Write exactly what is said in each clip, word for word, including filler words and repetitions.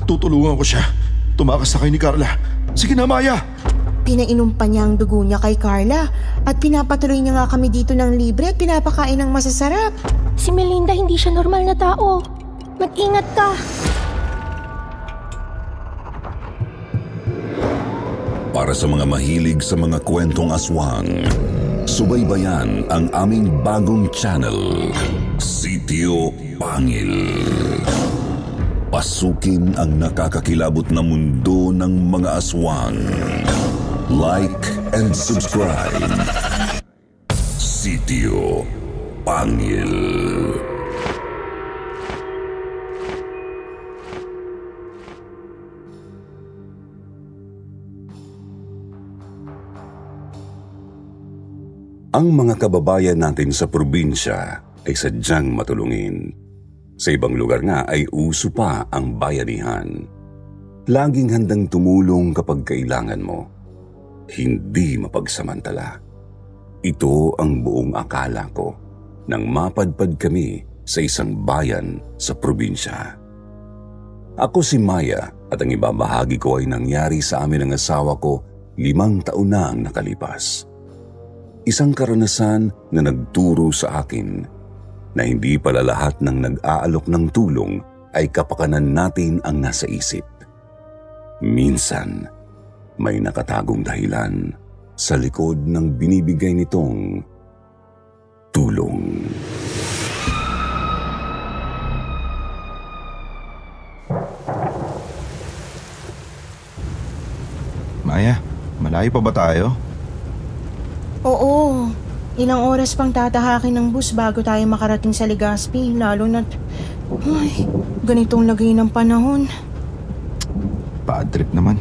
Tutulungan ko siya. Tumakas na kay ni Carla. Sige na, Maya. Pinainom pa niya ang dugo niya kay Carla at pinapatuloy niya nga kami dito ng libre at pinapakain ng masasarap. Si Melinda hindi siya normal na tao. Mag-ingat ka. Para sa mga mahilig sa mga kwentong aswang, subaybayan ang aming bagong channel, Sitio Pangil. Pasukin ang nakakakilabot na mundo ng mga aswang. Like and subscribe. Sitio Pangil. Ang mga kababayan natin sa probinsya ay sadyang matulungin. Sa ibang lugar nga ay uso pa ang bayanihan. Laging handang tumulong kapag kailangan mo. Hindi mapagsamantala. Ito ang buong akala ko nang mapadpad kami sa isang bayan sa probinsya. Ako si Maya at ang ibabahagi ko ay nangyari sa amin ng asawa ko limang taon na ang nakalipas. Isang karanasan na nagturo sa akin na hindi pala lahat ng nag-aalok ng tulong ay kapakanan natin ang nasa isip. Minsan, may nakatagong dahilan sa likod ng binibigay nitong tulong. Maya, malayo pa ba tayo? Oo, ilang oras pang tatahakin ng bus bago tayo makarating sa Legazpi, lalo na't ay, ganitong lagay ng panahon. Bad trip naman.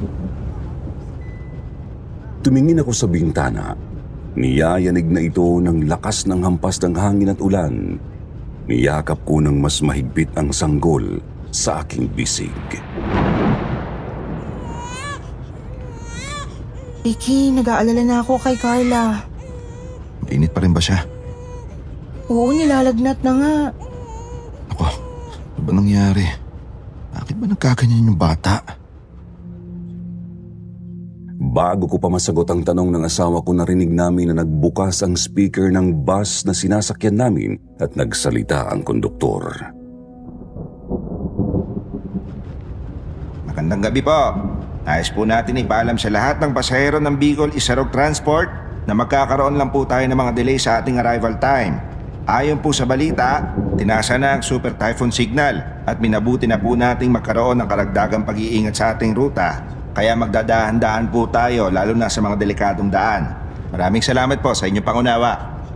Tumingin ako sa bintana. Niyayanig na ito ng lakas ng hampas ng hangin at ulan. Niyakap ko ng mas mahigpit ang sanggol sa aking bisig. Ricky, nag-aalala na ako kay Carla. Mainit pa rin ba siya? Oo, nilalagnat na nga. Ako, ano ba nangyari? Bakit ba nagkaganyan yung bata? Bago ko pa masagot ang tanong ng asawa ko, narinig namin na nagbukas ang speaker ng bus na sinasakyan namin at nagsalita ang konduktor. Magandang gabi po. Nais po natin ipaalam sa lahat ng pasahero ng Bicol Isarog Transport na magkakaroon lang po tayo ng mga delay sa ating arrival time. Ayon po sa balita, tinasa na ang super typhoon signal at minabuti na po nating magkaroon ng karagdagang pag-iingat sa ating ruta. Kaya magdadahan-dahan po tayo lalo na sa mga delikadong daan. Maraming salamat po sa inyong pangunawa.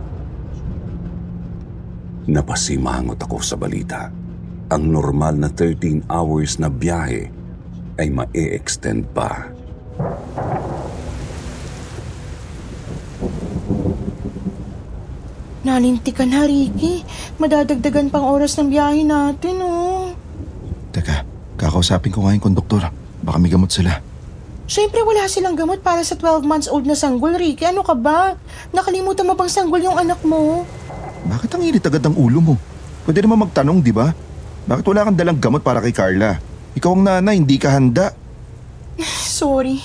Napasimangot ako sa balita. Ang normal na thirteen hours na biyahe ay ma-e-extend pa. Nalintikan na, Ricky. Madadagdagan pang oras ng biyahe natin, oh. Teka, kakausapin ko nga yung konduktor. Baka may gamot sila. Siyempre wala silang gamot para sa twelve months old na sanggol, Ricky. Ano ka ba? Nakalimutan mo bang sanggol yung anak mo? Bakit ang init agad ang ulo mo? Pwede naman magtanong, di ba? Bakit wala kang dalang gamot para kay Carla? Ikaw ang nanay, hindi ka handa. Sorry.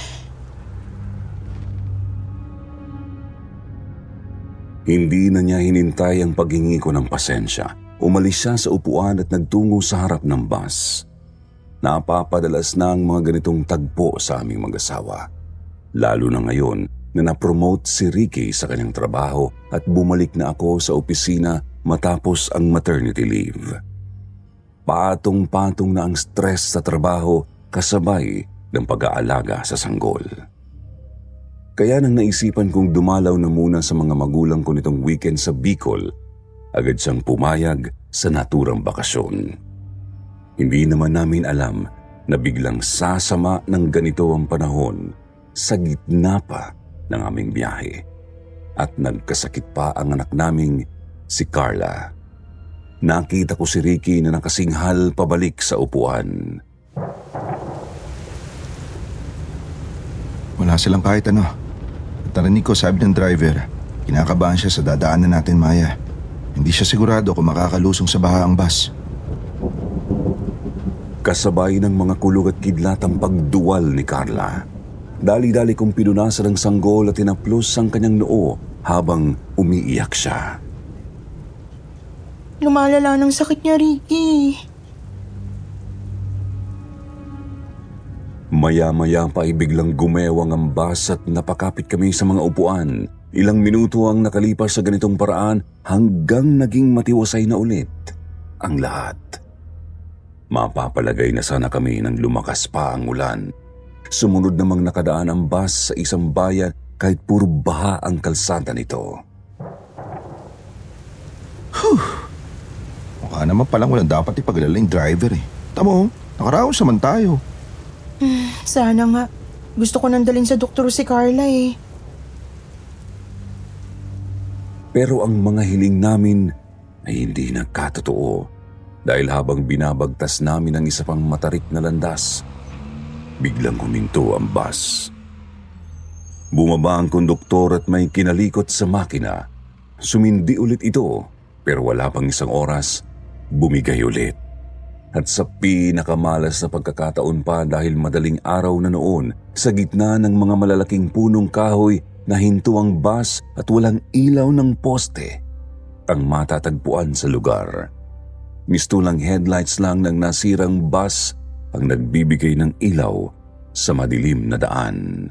Hindi na niya hinintay ang paghingi ko ng pasensya. Umalis siya sa upuan at nagtungo sa harap ng bus. Napapadalas na ang mga ganitong tagpo sa aming mag-asawa. Lalo na ngayon na na-promote si Ricky sa kanyang trabaho at bumalik na ako sa opisina matapos ang maternity leave. Patong-patong na ang stress sa trabaho kasabay ng pag-aalaga sa sanggol. Kaya nang naisipan kong dumalaw na muna sa mga magulang ko nitong weekend sa Bicol, agad siyang pumayag sa naturang bakasyon. Hindi naman namin alam na biglang sasama ng ganito ang panahon sa gitna pa ng aming biyahe. At nagkasakit pa ang anak naming si Carla. Nakita ko si Ricky na nakasinghal pabalik sa upuan. Wala silang kahit ano. At narinig ko sabi ng driver, kinakabahan siya sa dadaanan natin, Maya. Hindi siya sigurado kung makakalusong sa baha ang bus. Kasabay ng mga kulog at kidlatang pagduwal ni Carla. Dali-dali kong pinunasan ang sanggol at tinaplos ang kanyang noo habang umiiyak siya. Lumalala ng sakit niya, Ricky. Maya-maya pa ay biglang gumewang ang bus at napakapit kami sa mga upuan. Ilang minuto ang nakalipas sa ganitong paraan hanggang naging matiwasay na ulit ang lahat. Mapapalagay na sana kami nang lumakas pa ang ulan. Sumunod namang nakadaan ang bus sa isang bayan kahit puro baha ang kalsada nito. Whew. Mukha naman palang walang dapat ipagalala yung driver eh. Tamo, nakaraos naman tayo. Sana nga. Gusto ko nang dalhin sa doktor si Carla eh. Pero ang mga hiling namin ay hindi nagkatotoo dahil habang binabagtas namin ang isa pang matarik na landas, biglang huminto ang bus. Bumaba ang konduktor at may kinalikot sa makina. Sumindi ulit ito pero wala pang isang oras, bumigay ulit. At sa pinakamalas na pagkakataon pa dahil madaling araw na noon, sa gitna ng mga malalaking punong kahoy, nahinto ang bus at walang ilaw ng poste ang matatagpuan sa lugar. Mistulang headlights lang ng nasirang bus ang nagbibigay ng ilaw sa madilim na daan.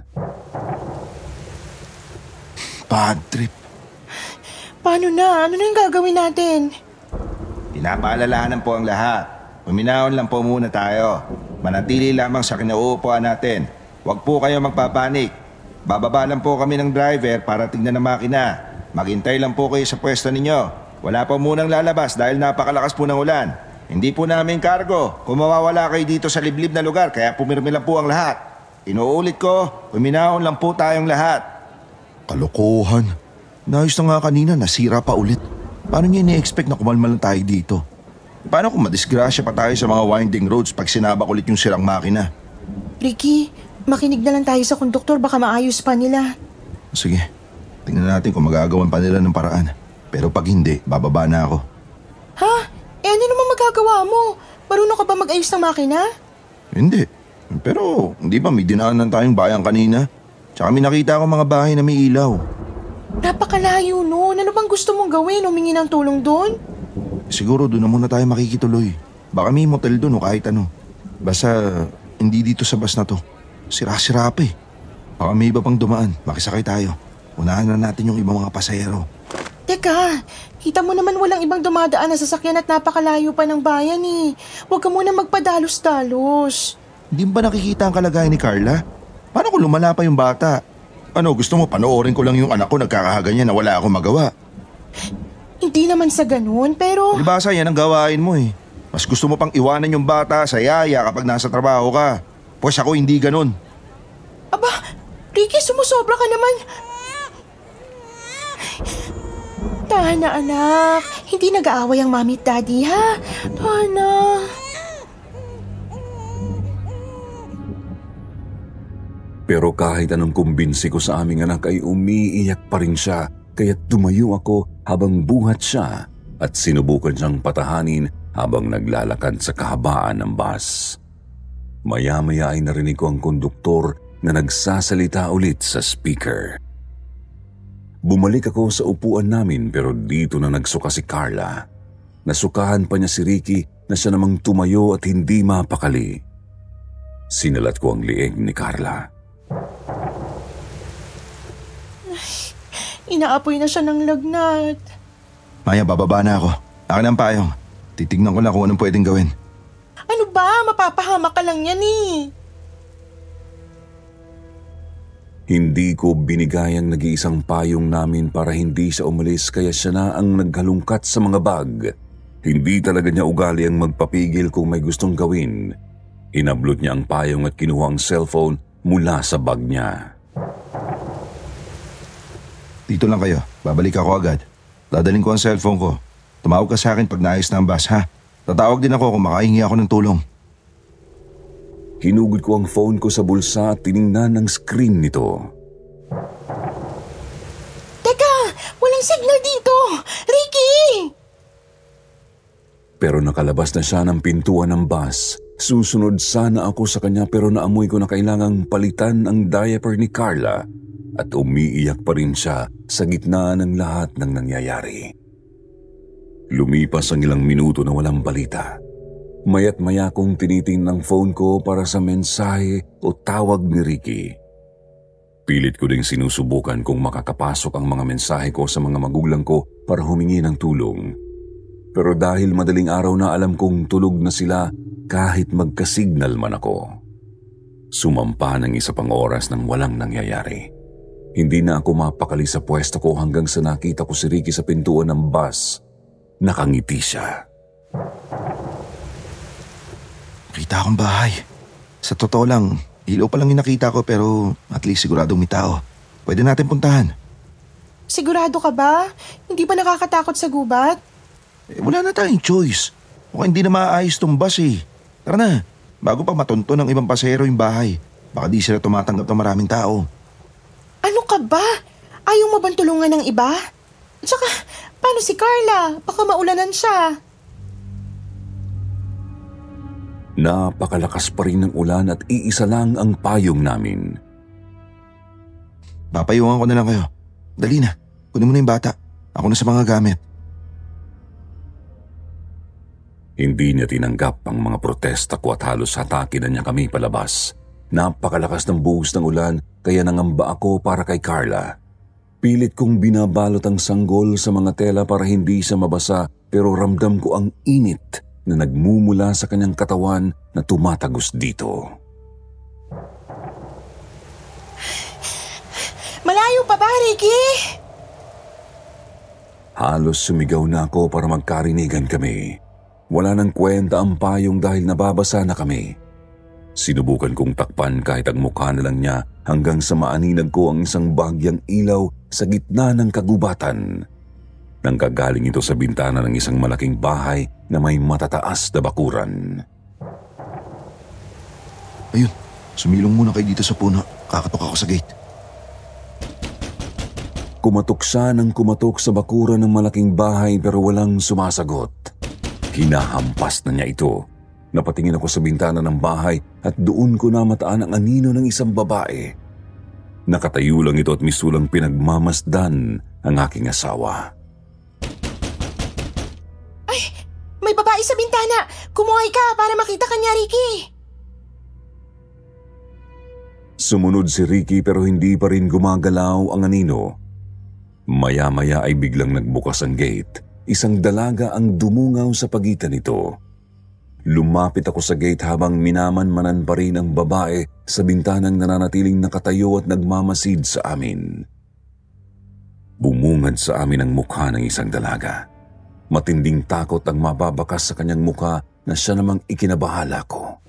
Bad trip. Paano na? Ano na yung gagawin natin? Pinapaalalahanan po ang lahat. Uminahon lang po muna tayo. Manatili lamang sa kinauupuan natin. Huwag po kayo magpapanik. Bababa lang po kami ng driver para tignan ang makina. Maghintay lang po kayo sa pwesto ninyo. Wala pa munang lalabas dahil napakalakas po ng ulan. Hindi po namin kargo kung mawawala kayo dito sa liblib na lugar kaya pumirmi lang po ang lahat. Inuulit ko, uminahon lang po tayong lahat. Kalokohan. Naayos na nga kanina, nasira pa ulit. Paano niya ini-expect na kumalmal lang tayo dito? Paano kung madisgrasya pa tayo sa mga winding roads pag sinabak ulit yung sirang makina? Ricky, makinig na lang tayo sa konduktor, baka maayos pa nila. Sige, tingnan natin kung magagawan pa nila ng paraan. Pero pag hindi, bababa na ako. Ha? Eh ano naman magagawa mo? Marunong ka ba mag-ayos ng makina? Hindi. Pero hindi ba may dinaanan tayong bayan kanina? Tsaka may nakita ako mga bahay na may ilaw. Napakalayo nun. Ano bang gusto mong gawin? Humingi ng tulong doon? Siguro doon na muna tayo makikituloy. Baka may motel doon o kahit ano. Basta hindi dito sa bus na to. Sira-sira pa eh. Baka may iba pang dumaan. Makisakay tayo. Unahan na natin yung ibang mga pasahero. Teka, kita mo naman walang ibang dumadaan na sasakyan at napakalayo pa ng bayan eh. Huwag ka muna magpadalos-dalos. Hindi ba nakikita ang kalagayan ni Carla? Paano kung lumala pa yung bata? Ano, gusto mo panoorin ko lang yung anak ko nagkakaganyan na wala akong magawa? Hindi naman sa ganun, pero... Libasa, yan ang gawain mo eh. Mas gusto mo pang iwanan yung bata sa yaya kapag nasa trabaho ka. Pues ako hindi ganun. Aba, Ricky, sumusobra ka naman. Tahan na, anak. Hindi nag-aaway ang mami at daddy, ha? Tahan na. Pero kahit anong kumbinsi ko sa aming anak ay umiiyak pa rin siya, kaya't tumayo ako habang buhat siya at sinubukan siyang patahanin habang naglalakad sa kahabaan ng bus. Maya-maya ay narinig ko ang konduktor na nagsasalita ulit sa speaker. Bumalik ako sa upuan namin pero dito na nagsuka si Carla. Nasukahan pa niya si Ricky na siya namang tumayo at hindi mapakali. Sinalat ko ang lieg ni Carla. Inaapoy na siya ng lagnat. Maya, bababa na ako. Akin ang payong. Titignan ko lang kung anong pwedeng gawin. Ano ba? Mapapahamak ka lang yan eh. Hindi ko binigay ang nag-iisang payong namin para hindi siya umalis kaya siya na ang naghalungkat sa mga bag. Hindi talaga niya ugali ang magpapigil kung may gustong gawin. Inablot niya ang payong at kinuha ang cellphone mula sa bag niya. Dito lang kayo. Babalik ako agad. Dadaling ko ang cellphone ko. Tumawag ka sa akin pag naayos na ang bus, ha? Tatawag din ako kung makahingi ako ng tulong. Hinugod ko ang phone ko sa bulsa at tiningnan ang screen nito. Teka! Walang signal dito! Ricky! Pero nakalabas na siya ng pintuan ng bus. Susunod sana ako sa kanya pero naamoy ko na kailangang palitan ang diaper ni Carla at umiiyak pa rin siya sa gitna ng lahat ng nangyayari. Lumipas ang ilang minuto na walang balita. Maya't maya kong tinitingnan ang phone ko para sa mensahe o tawag ni Ricky. Pilit ko ding sinusubukan kung makakapasok ang mga mensahe ko sa mga magulang ko para humingi ng tulong. Pero dahil madaling araw na alam kong tulog na sila kahit magkasignal man ako. Sumampa ng isa pang oras nang walang nangyayari. Hindi na ako mapakali sa pwesto ko hanggang sa nakita ko si Ricky sa pintuan ng bus. Nakangiti siya. Kita akong bahay. Sa totoo lang, ilaw pa lang yung nakita ko pero at least siguradong may tao. Pwede natin puntahan. Sigurado ka ba? Hindi ba nakakatakot sa gubat? Eh, wala na tayong choice. Mukhang hindi na maaayos tong bus eh. Tara na, bago pa matunto ng ibang pasahero yung bahay. Baka di sila tumatanggap ng maraming tao. Ano ka ba? Ayaw mo bang tulungan ng iba? Tsaka, paano si Carla? Baka maulanan siya. Napakalakas pa rin ng ulan at iisa lang ang payong namin. Papayungan ko na lang kayo. Dali na, kunin mo na yung bata. Ako na sa mga gamit. Hindi niya tinanggap ang mga protesta ko at halos hatakin na niya kami palabas. Napakalakas ng buhos ng ulan kaya nangamba ako para kay Carla. Pilit kong binabalot ang sanggol sa mga tela para hindi siya mabasa pero ramdam ko ang init na nagmumula sa kanyang katawan na tumatagos dito. Malayo pa ba, Ricky? Halos sumigaw na ako para magkarinigan kami. Wala nang kwenta ang payong dahil nababasa na kami. Sinubukan kong takpan kahit ang mukha na lang niya hanggang sa maaninag ko ang isang bahagyang ilaw sa gitna ng kagubatan. Nanggagaling ito sa bintana ng isang malaking bahay na may matataas na bakuran. Ayun, sumilong muna kayo dito sa puno. Kakatok ako sa gate. Kumatok siya ng kumatok sa bakuran ng malaking bahay pero walang sumasagot. Hinahampas na niya ito. Napatingin ako sa bintana ng bahay at doon ko namataan ang anino ng isang babae. Nakatayo lang ito at misulang pinagmamasdan ang aking asawa. Ay, may babae sa bintana. Kumuhay ka para makita ka niya, Ricky. Sumunod si Ricky pero hindi pa rin gumagalaw ang anino. Maya-maya ay biglang nagbukas ang gate. Isang dalaga ang dumungaw sa pagitan nito. Lumapit ako sa gate habang minamanmanan pa rin ang babae sa bintanang nananatiling nakatayo at nagmamasid sa amin. Bumungad sa amin ang mukha ng isang dalaga. Matinding takot ang mababakas sa kanyang mukha na siya namang ikinabahala ko.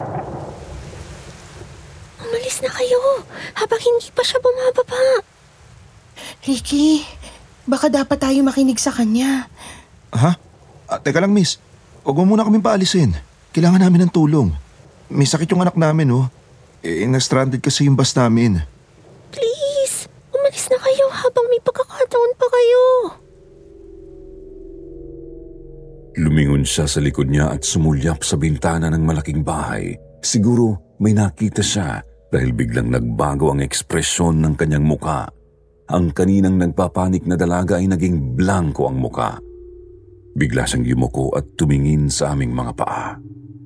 Umalis na kayo habang hindi pa siya bumababa. Ricky, baka dapat tayo makinig sa kanya. Ha? Ah, teka lang, miss. Huwag mo muna kaming paalisin. Kailangan namin ng tulong. May sakit yung anak namin, oh. Eh, na-stranded kasi yung bus namin. Please, umalis na kayo habang may pagkakataon pa kayo. Lumingon siya sa likod niya at sumulyap sa bintana ng malaking bahay. Siguro may nakita siya dahil biglang nagbago ang ekspresyon ng kanyang muka. Ang kaninang nagpapanik na dalaga ay naging blanko ang muka. Bigla siyang yumuko at tumingin sa aming mga paa.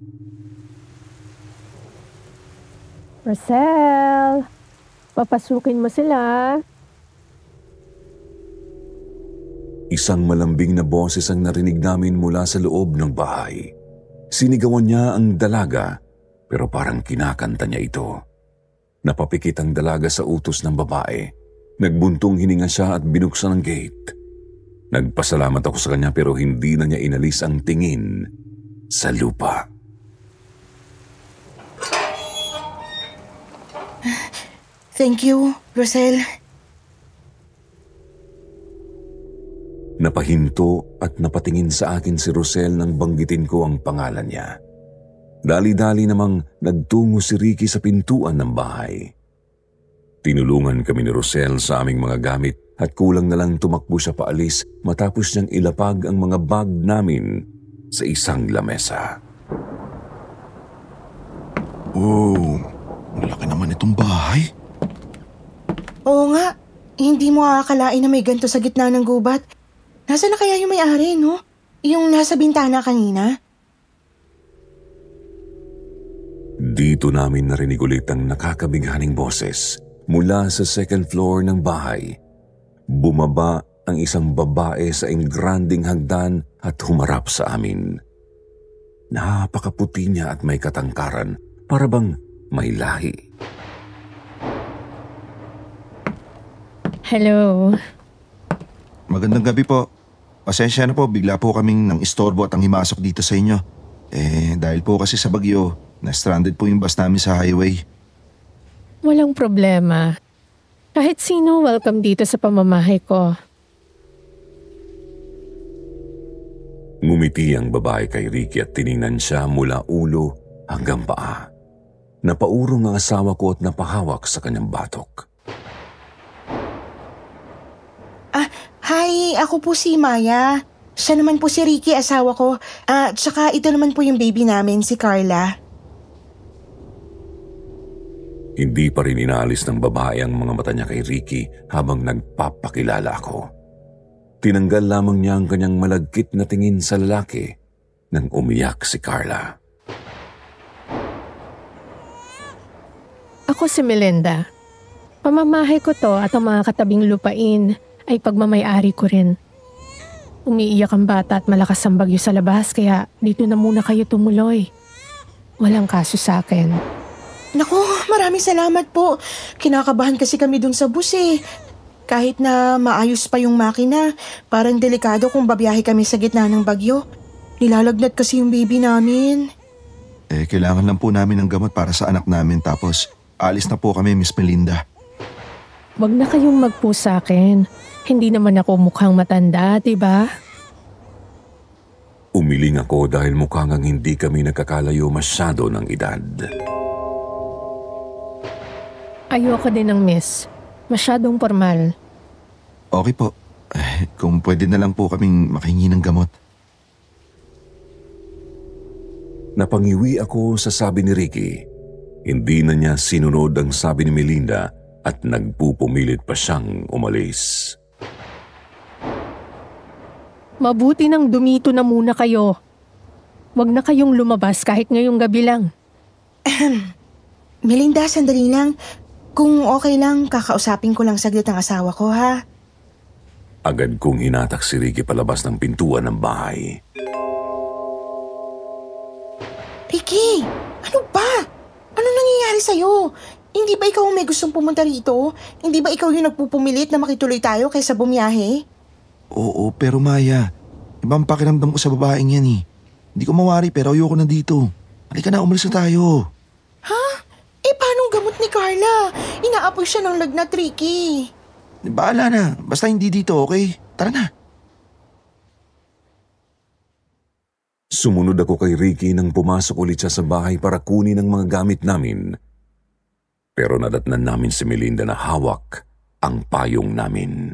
Marcel, papasukin mo sila. Isang malambing na boses ang narinig namin mula sa loob ng bahay. Sinigawan niya ang dalaga pero parang kinakanta niya ito. Napapikit ang dalaga sa utos ng babae. Nagbuntong hininga siya at binuksan ang gate. Nagpasalamat ako sa kanya pero hindi na niya inalis ang tingin sa lupa. Thank you, Rosel. Napahinto at napatingin sa akin si Rosel nang banggitin ko ang pangalan niya. Dali-dali namang nagtungo si Ricky sa pintuan ng bahay. Tinulungan kami ni Rosel sa aming mga gamit at kulang na lang tumakbo siya paalis matapos niyang ilapag ang mga bag namin sa isang lamesa. Oh, ang laki naman itong bahay. Oo nga, hindi mo akalain na may ganito sa gitna ng gubat. Nasaan na kaya yung may-ari, no? Yung nasa bintana kanina? Dito namin narinig ulit ang nakakabighaning boses mula sa second floor ng bahay. Bumaba ang isang babae sa engranding hagdan at humarap sa amin. Napakaputi niya at may katangkaran, para bang may lahi. Hello. Magandang gabi po. Pasensya na po, bigla po kaming nang istorbo at ang himasok dito sa inyo. Eh, dahil po kasi sa bagyo, na-stranded po yung bus namin sa highway. Walang problema. Kahit sino welcome dito sa pamamahay ko. Ngumiti ang babae kay Ricky at tiningnan siya mula ulo hanggang paa. Napaurong ang asawa ko at napahawak sa kanyang batok. Ah, hi, ako po si Maya. Siya naman po si Ricky, asawa ko. Ah, tsaka ito naman po yung baby namin, si Carla. Hindi pa rin inaalis ng babae ang mga mata niya kay Ricky habang nagpapakilala ako. Tinanggal lamang niya ang kanyang malagkit na tingin sa lalaki nang umiyak si Carla. Ako si Melinda. Pamamahay ko to at ang mga katabing lupain ay pagmamay-ari ko rin. Umiiyak ang bata at malakas ang bagyo sa labas kaya dito na muna kayo tumuloy. Walang kaso sa akin. Naku, maraming salamat po. Kinakabahan kasi kami dun sa bus eh. Kahit na maayos pa yung makina, parang delikado kung babiyahe kami sa gitna ng bagyo. Nilalagnat kasi yung baby namin. Eh, kailangan lang po namin ng gamot para sa anak namin tapos alis na po kami, Miss Melinda. Wag na kayong magpo sa akin. Hindi naman ako mukhang matanda, diba? Umiling ako dahil mukhang hindi kami nagkakalayo masyado ng edad. Ayoko din ng miss. Masyadong formal. Okay po. Eh, kung pwede na lang po kaming makahingi ng gamot. Napangiwi ako sa sabi ni Ricky. Hindi na niya sinunod ang sabi ni Melinda at nagpupumilit pa siyang umalis. Mabuti nang dumito na muna kayo. Wag na kayong lumabas kahit ngayong gabi lang. Melinda, sandali lang. Kung okay lang, kakausapin ko lang saglit ang asawa ko, ha? Agad kong hinatak si Ricky palabas ng pintuan ng bahay. Ricky, ano ba? Ano nangyayari sa'yo? Hindi ba ikaw ang may gustong pumunta rito? Hindi ba ikaw yung nagpupumilit na makituloy tayo kaysa bumiyahe? Oo, pero Maya, ibang pakiramdam ko sa babaeng yan eh. Hindi ko mawari pero ayoko na dito. Halika na, umalis na tayo. Ha? Eh, paano ang gamot ni Carla? Inaapoy siya ng lagnat, Ricky. Bahala na, basta hindi dito, okay? Tara na. Sumunod ako kay Ricky nang pumasok ulit siya sa bahay para kunin ang mga gamit namin. Pero nadatnan namin si Melinda na hawak ang payong namin.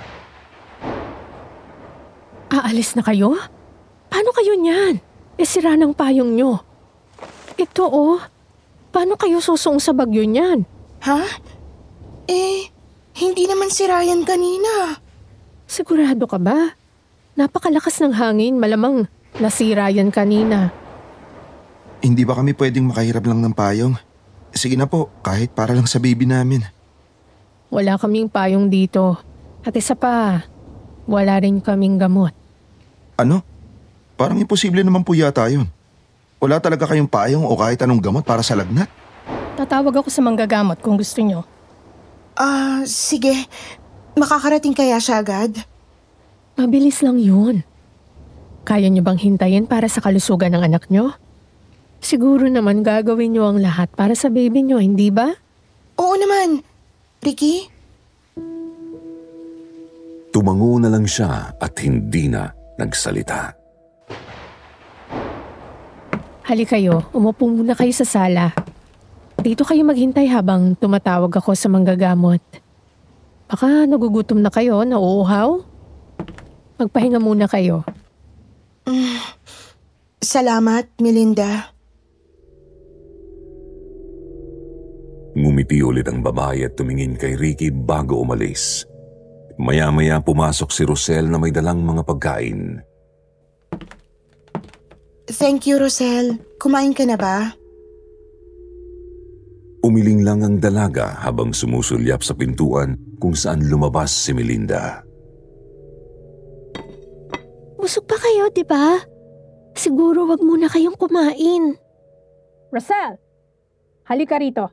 Aalis na kayo? Paano kayo niyan? E sira ng payong nyo. Ito oh, paano kayo susong sa bagyo niyan? Ha? Eh, hindi naman si Ryan kanina. Sigurado ka ba? Napakalakas ng hangin, malamang nasira yan kanina. Hindi ba kami pwedeng makahirap lang ng payong? Sige na po, kahit para lang sa baby namin. Wala kaming payong dito. At isa pa, wala rin kaming gamot. Ano? Parang imposible naman po yata yun. Wala talaga kayong payong o kahit anong gamot para sa lagnat? Tatawag ako sa manggagamot kung gusto nyo. Ah, sige. Makakarating kaya siya agad? Mabilis lang yun. Kaya niyo bang hintayin para sa kalusugan ng anak niyo? Siguro naman gagawin niyo ang lahat para sa baby niyo, hindi ba? Oo naman. Ricky? Tumango na lang siya at hindi na nagsalita. Hali kayo, umupo muna kayo sa sala. Dito kayo maghintay habang tumatawag ako sa manggagamot. Baka nagugutom na kayo, nauuhaw? Magpahinga muna kayo. Mm, salamat, Melinda. Ngumiti ulit ang babae at tumingin kay Ricky bago umalis. Maya-maya pumasok si Rosel na may dalang mga pagkain. Thank you, Rosel. Kumain ka na ba? Umiling lang ang dalaga habang sumusulyap sa pintuan kung saan lumabas si Melinda. Busog pa kayo, di ba? Siguro wag muna kayong kumain. Rosel! Halika rito.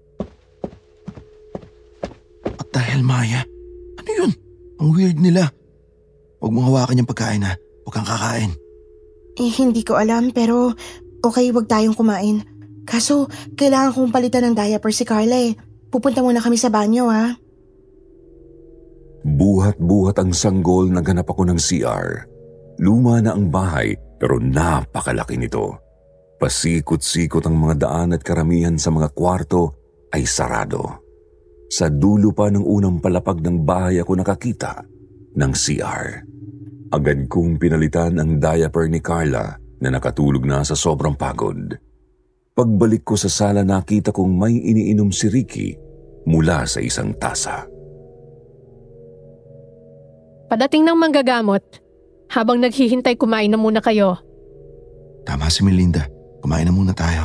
At dahil Maya, ano yun? Ang weird nila. Huwag mong hawakan yung pagkain ha. Huwag kang kakain. Eh, hindi ko alam pero okay, wag tayong kumain. Kaso, kailangan kong palitan ng diaper si Carla eh. Pupunta muna kami sa banyo ha. Buhat-buhat ang sanggol na ganap ako ng C R. Luma na ang bahay pero napakalaki nito. Pasikot-sikot ang mga daan at karamihan sa mga kwarto ay sarado. Sa dulo pa ng unang palapag ng bahay ako nakakita ng C R. Agad kong pinalitan ang diaper ni Carla na nakatulog na sa sobrang pagod. Pagbalik ko sa sala nakita kong may iniinom si Ricky mula sa isang tasa. Padating ng manggagamot. Habang naghihintay, kumain na muna kayo. Tama si Melinda. Kumain na muna tayo.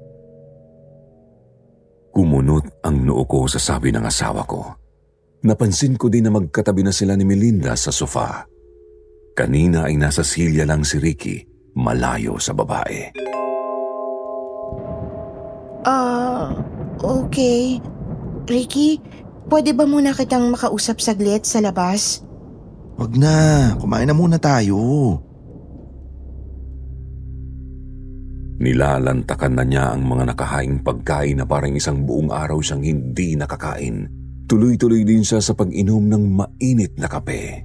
Kumunot ang noo ko sa sabi ng asawa ko. Napansin ko din na magkatabi na sila ni Melinda sa sofa. Kanina ay nasa silya lang si Ricky, malayo sa babae. Ah, okay. Ricky, pwede ba muna kitang makausap saglit sa labas? Wag na. Kumain na muna tayo. Nilalantakan na niya ang mga nakahaing pagkain na parang isang buong araw siyang hindi nakakain. Tuloy-tuloy din siya sa pag-inom ng mainit na kape.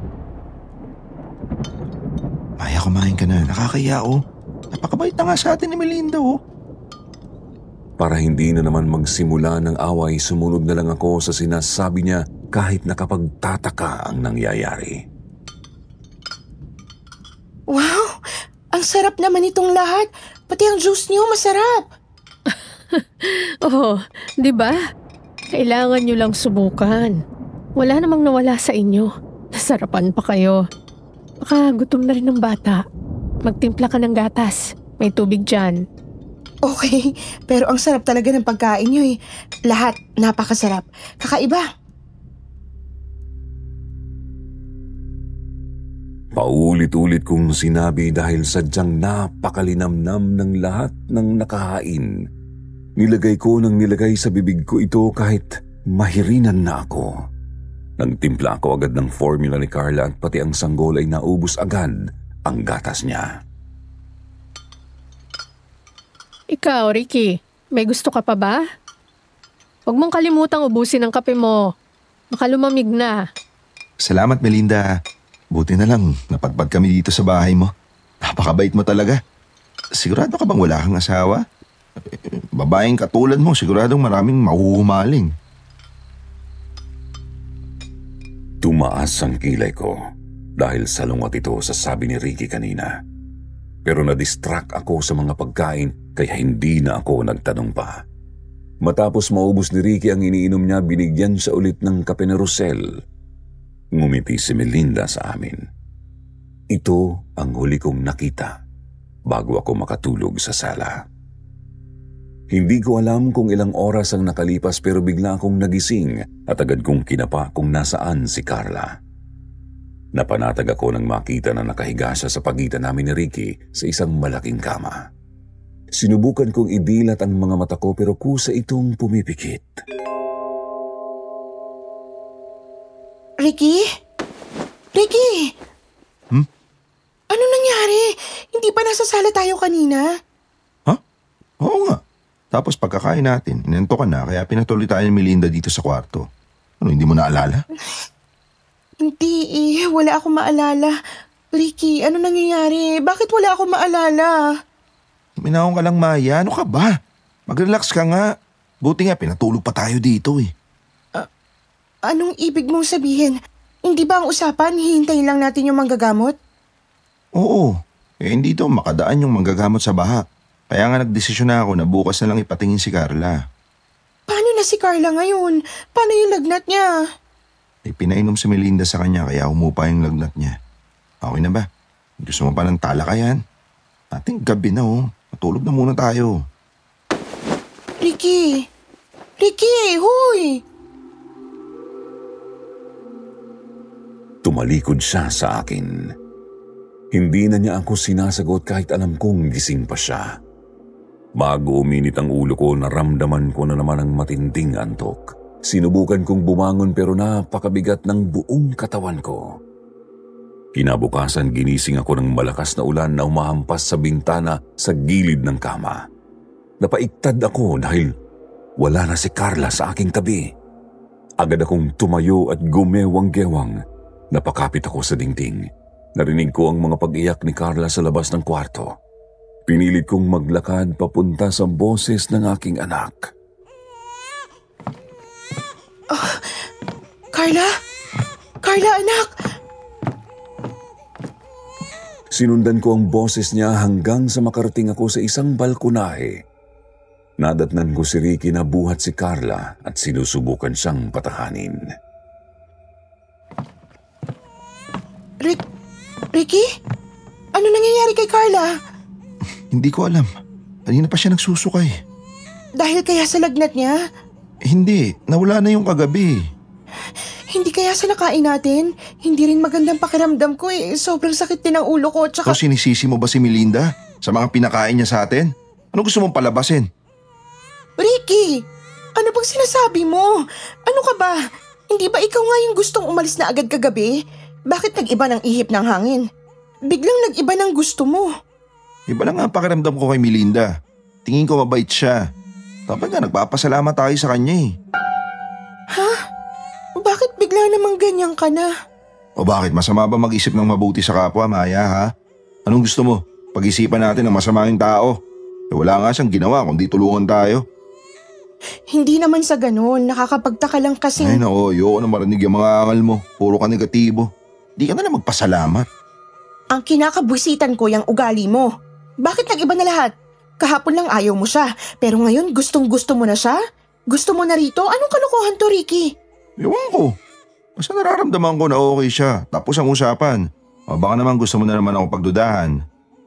Maya, kumain ka na. Nakakaya oh. Napakabait na nga sa atin ni Melinda oh. Para hindi na naman magsimula ng away, sumunod na lang ako sa sinasabi niya kahit nakapagtataka ang nangyayari. Wow! Ang sarap naman itong lahat. Pati ang juice niyo masarap. Oh, di ba? Kailangan nyo lang subukan. Wala namang nawala sa inyo. Nasarapan pa kayo. Baka gutom na rin ng bata. Magtimpla ka ng gatas. May tubig dyan. Okay, pero ang sarap talaga ng pagkain niyo eh. Lahat napakasarap. Kakaiba. Paulit-ulit kong sinabi dahil sadyang napakalinamnam ng lahat ng nakahain. Nilagay ko ng nilagay sa bibig ko ito kahit mahirinan na ako. Nagtimpla ako agad ng formula ni Carla at pati ang sanggol ay naubos agad ang gatas niya. Ikaw, Ricky, may gusto ka pa ba? Huwag mong kalimutang ubusin ang kape mo. Baka lumamig na. Salamat, Melinda. Buti na lang, napadpad kami dito sa bahay mo. Napakabait mo talaga. Sigurado ka bang wala kang asawa? Eh, babaeng katulad mo, siguradong maraming mahuhumaling. Tumaas ang kilay ko dahil salungat ito sa sabi ni Ricky kanina. Pero na-distract ako sa mga pagkain kaya hindi na ako nagtanong pa. Matapos maubos ni Ricky ang iniinom niya, binigyan siya ulit ng kape ni Rosel. Ngumiti si Melinda sa amin. Ito ang huli kong nakita bago ako makatulog sa sala. Hindi ko alam kung ilang oras ang nakalipas pero bigla akong nagising at agad kong kinapa kung nasaan si Carla. Napanatag ako nang makita na nakahiga siya sa pagitan namin ni Ricky sa isang malaking kama. Sinubukan kong idilat ang mga mata ko pero kusa itong pumipikit. Ricky? Ricky! Hmm? Ano nangyari? Hindi pa nasa sala tayo kanina? Ha? Oo nga. Tapos pagkakain natin, inento ka na kaya pinatuloy tayo ni Melinda dito sa kwarto. Ano, hindi mo naalala? Hindi eh, wala akong maalala. Ricky, ano nangyayari? Bakit wala akong maalala? Minahon ka lang, Maya. Ano ka ba? Mag-relax ka nga. Buti nga, pinatulog pa tayo dito eh. Anong ibig mong sabihin? Hindi ba ang usapan, hihintayin lang natin yung manggagamot? Oo. Eh, hindi to makadaan yung manggagamot sa baha. Kaya nga nagdesisyon na ako na bukas na lang ipatingin si Carla. Paano na si Carla ngayon? Paano yung lagnat niya? Eh, pinainom si Melinda sa kanya kaya umupa yung lagnat niya. Okay na ba? Gusto mo pa ng talakayan? Ating gabi na oh. Matulog na muna tayo. Ricky! Ricky! Huy! Tumalikod siya sa akin. Hindi na niya ako sinasagot kahit alam kong gising pa siya. Bago uminit ang ulo ko, naramdaman ko na naman ang matinding antok. Sinubukan kong bumangon pero napakabigat ng buong katawan ko. Kinabukasan ginising ako ng malakas na ulan na umahampas sa bintana sa gilid ng kama. Napaiktad ako dahil wala na si Carla sa aking tabi. Agad akong tumayo at gumewang-gewang. Napakapit ako sa dingding. Narinig ko ang mga pag-iyak ni Carla sa labas ng kwarto. Pinilit kong maglakad papunta sa boses ng aking anak. Oh, Carla? Carla, anak! Sinundan ko ang boses niya hanggang sa makarating ako sa isang balkonahe. Nadatnan ko si Ricky na buhat si Carla at sinusubukan siyang patahanin. Rick... Ricky? Ano nangyayari kay Carla? Hindi ko alam. Kanina pa siya nagsusukay. Dahil kaya sa lagnat niya? Eh, hindi, nawala na yung kagabi. Hindi kaya sa nakain natin? Hindi rin magandang pakiramdam ko eh. Sobrang sakit din ang ulo ko. Tsaka... So sinisisi mo ba si Melinda sa mga pinakain niya sa atin? Ano gusto mong palabasin? Ricky! Ano bang sinasabi mo? Ano ka ba? Hindi ba ikaw nga yung gustong umalis na agad kagabi? Bakit nag-iba ng ihip ng hangin? Biglang nag-iba ng gusto mo. Iba lang ang pakiramdam ko kay Melinda. Tingin ko mabait siya. Dapat nga nagpapasalamat tayo sa kanya eh. Ha? Bakit bigla namang ganyan ka na? O bakit masama ba mag-isip ng mabuti sa kapwa, Maya ha? Anong gusto mo? Pag-isipan natin ng masama yung tao. Eh, wala nga siyang ginawa kundi tulungan tayo. Hindi naman sa ganun. Nakakapagtaka lang kasi... Ay nako, ayoko na marinig yung mga angal mo. Puro ka negatibo. Di ka na lang magpasalamat. Ang kinakabwisitan ko yung ugali mo. Bakit nag-iba na lahat? Kahapon lang ayaw mo siya, pero ngayon gustong gusto mo na siya? Gusto mo na rito? Anong kalokohan to, Ricky? Ewan ko. Basta nararamdaman ko na okay siya. Tapos ang usapan. O baka naman gusto mo na naman ako pagdudahan.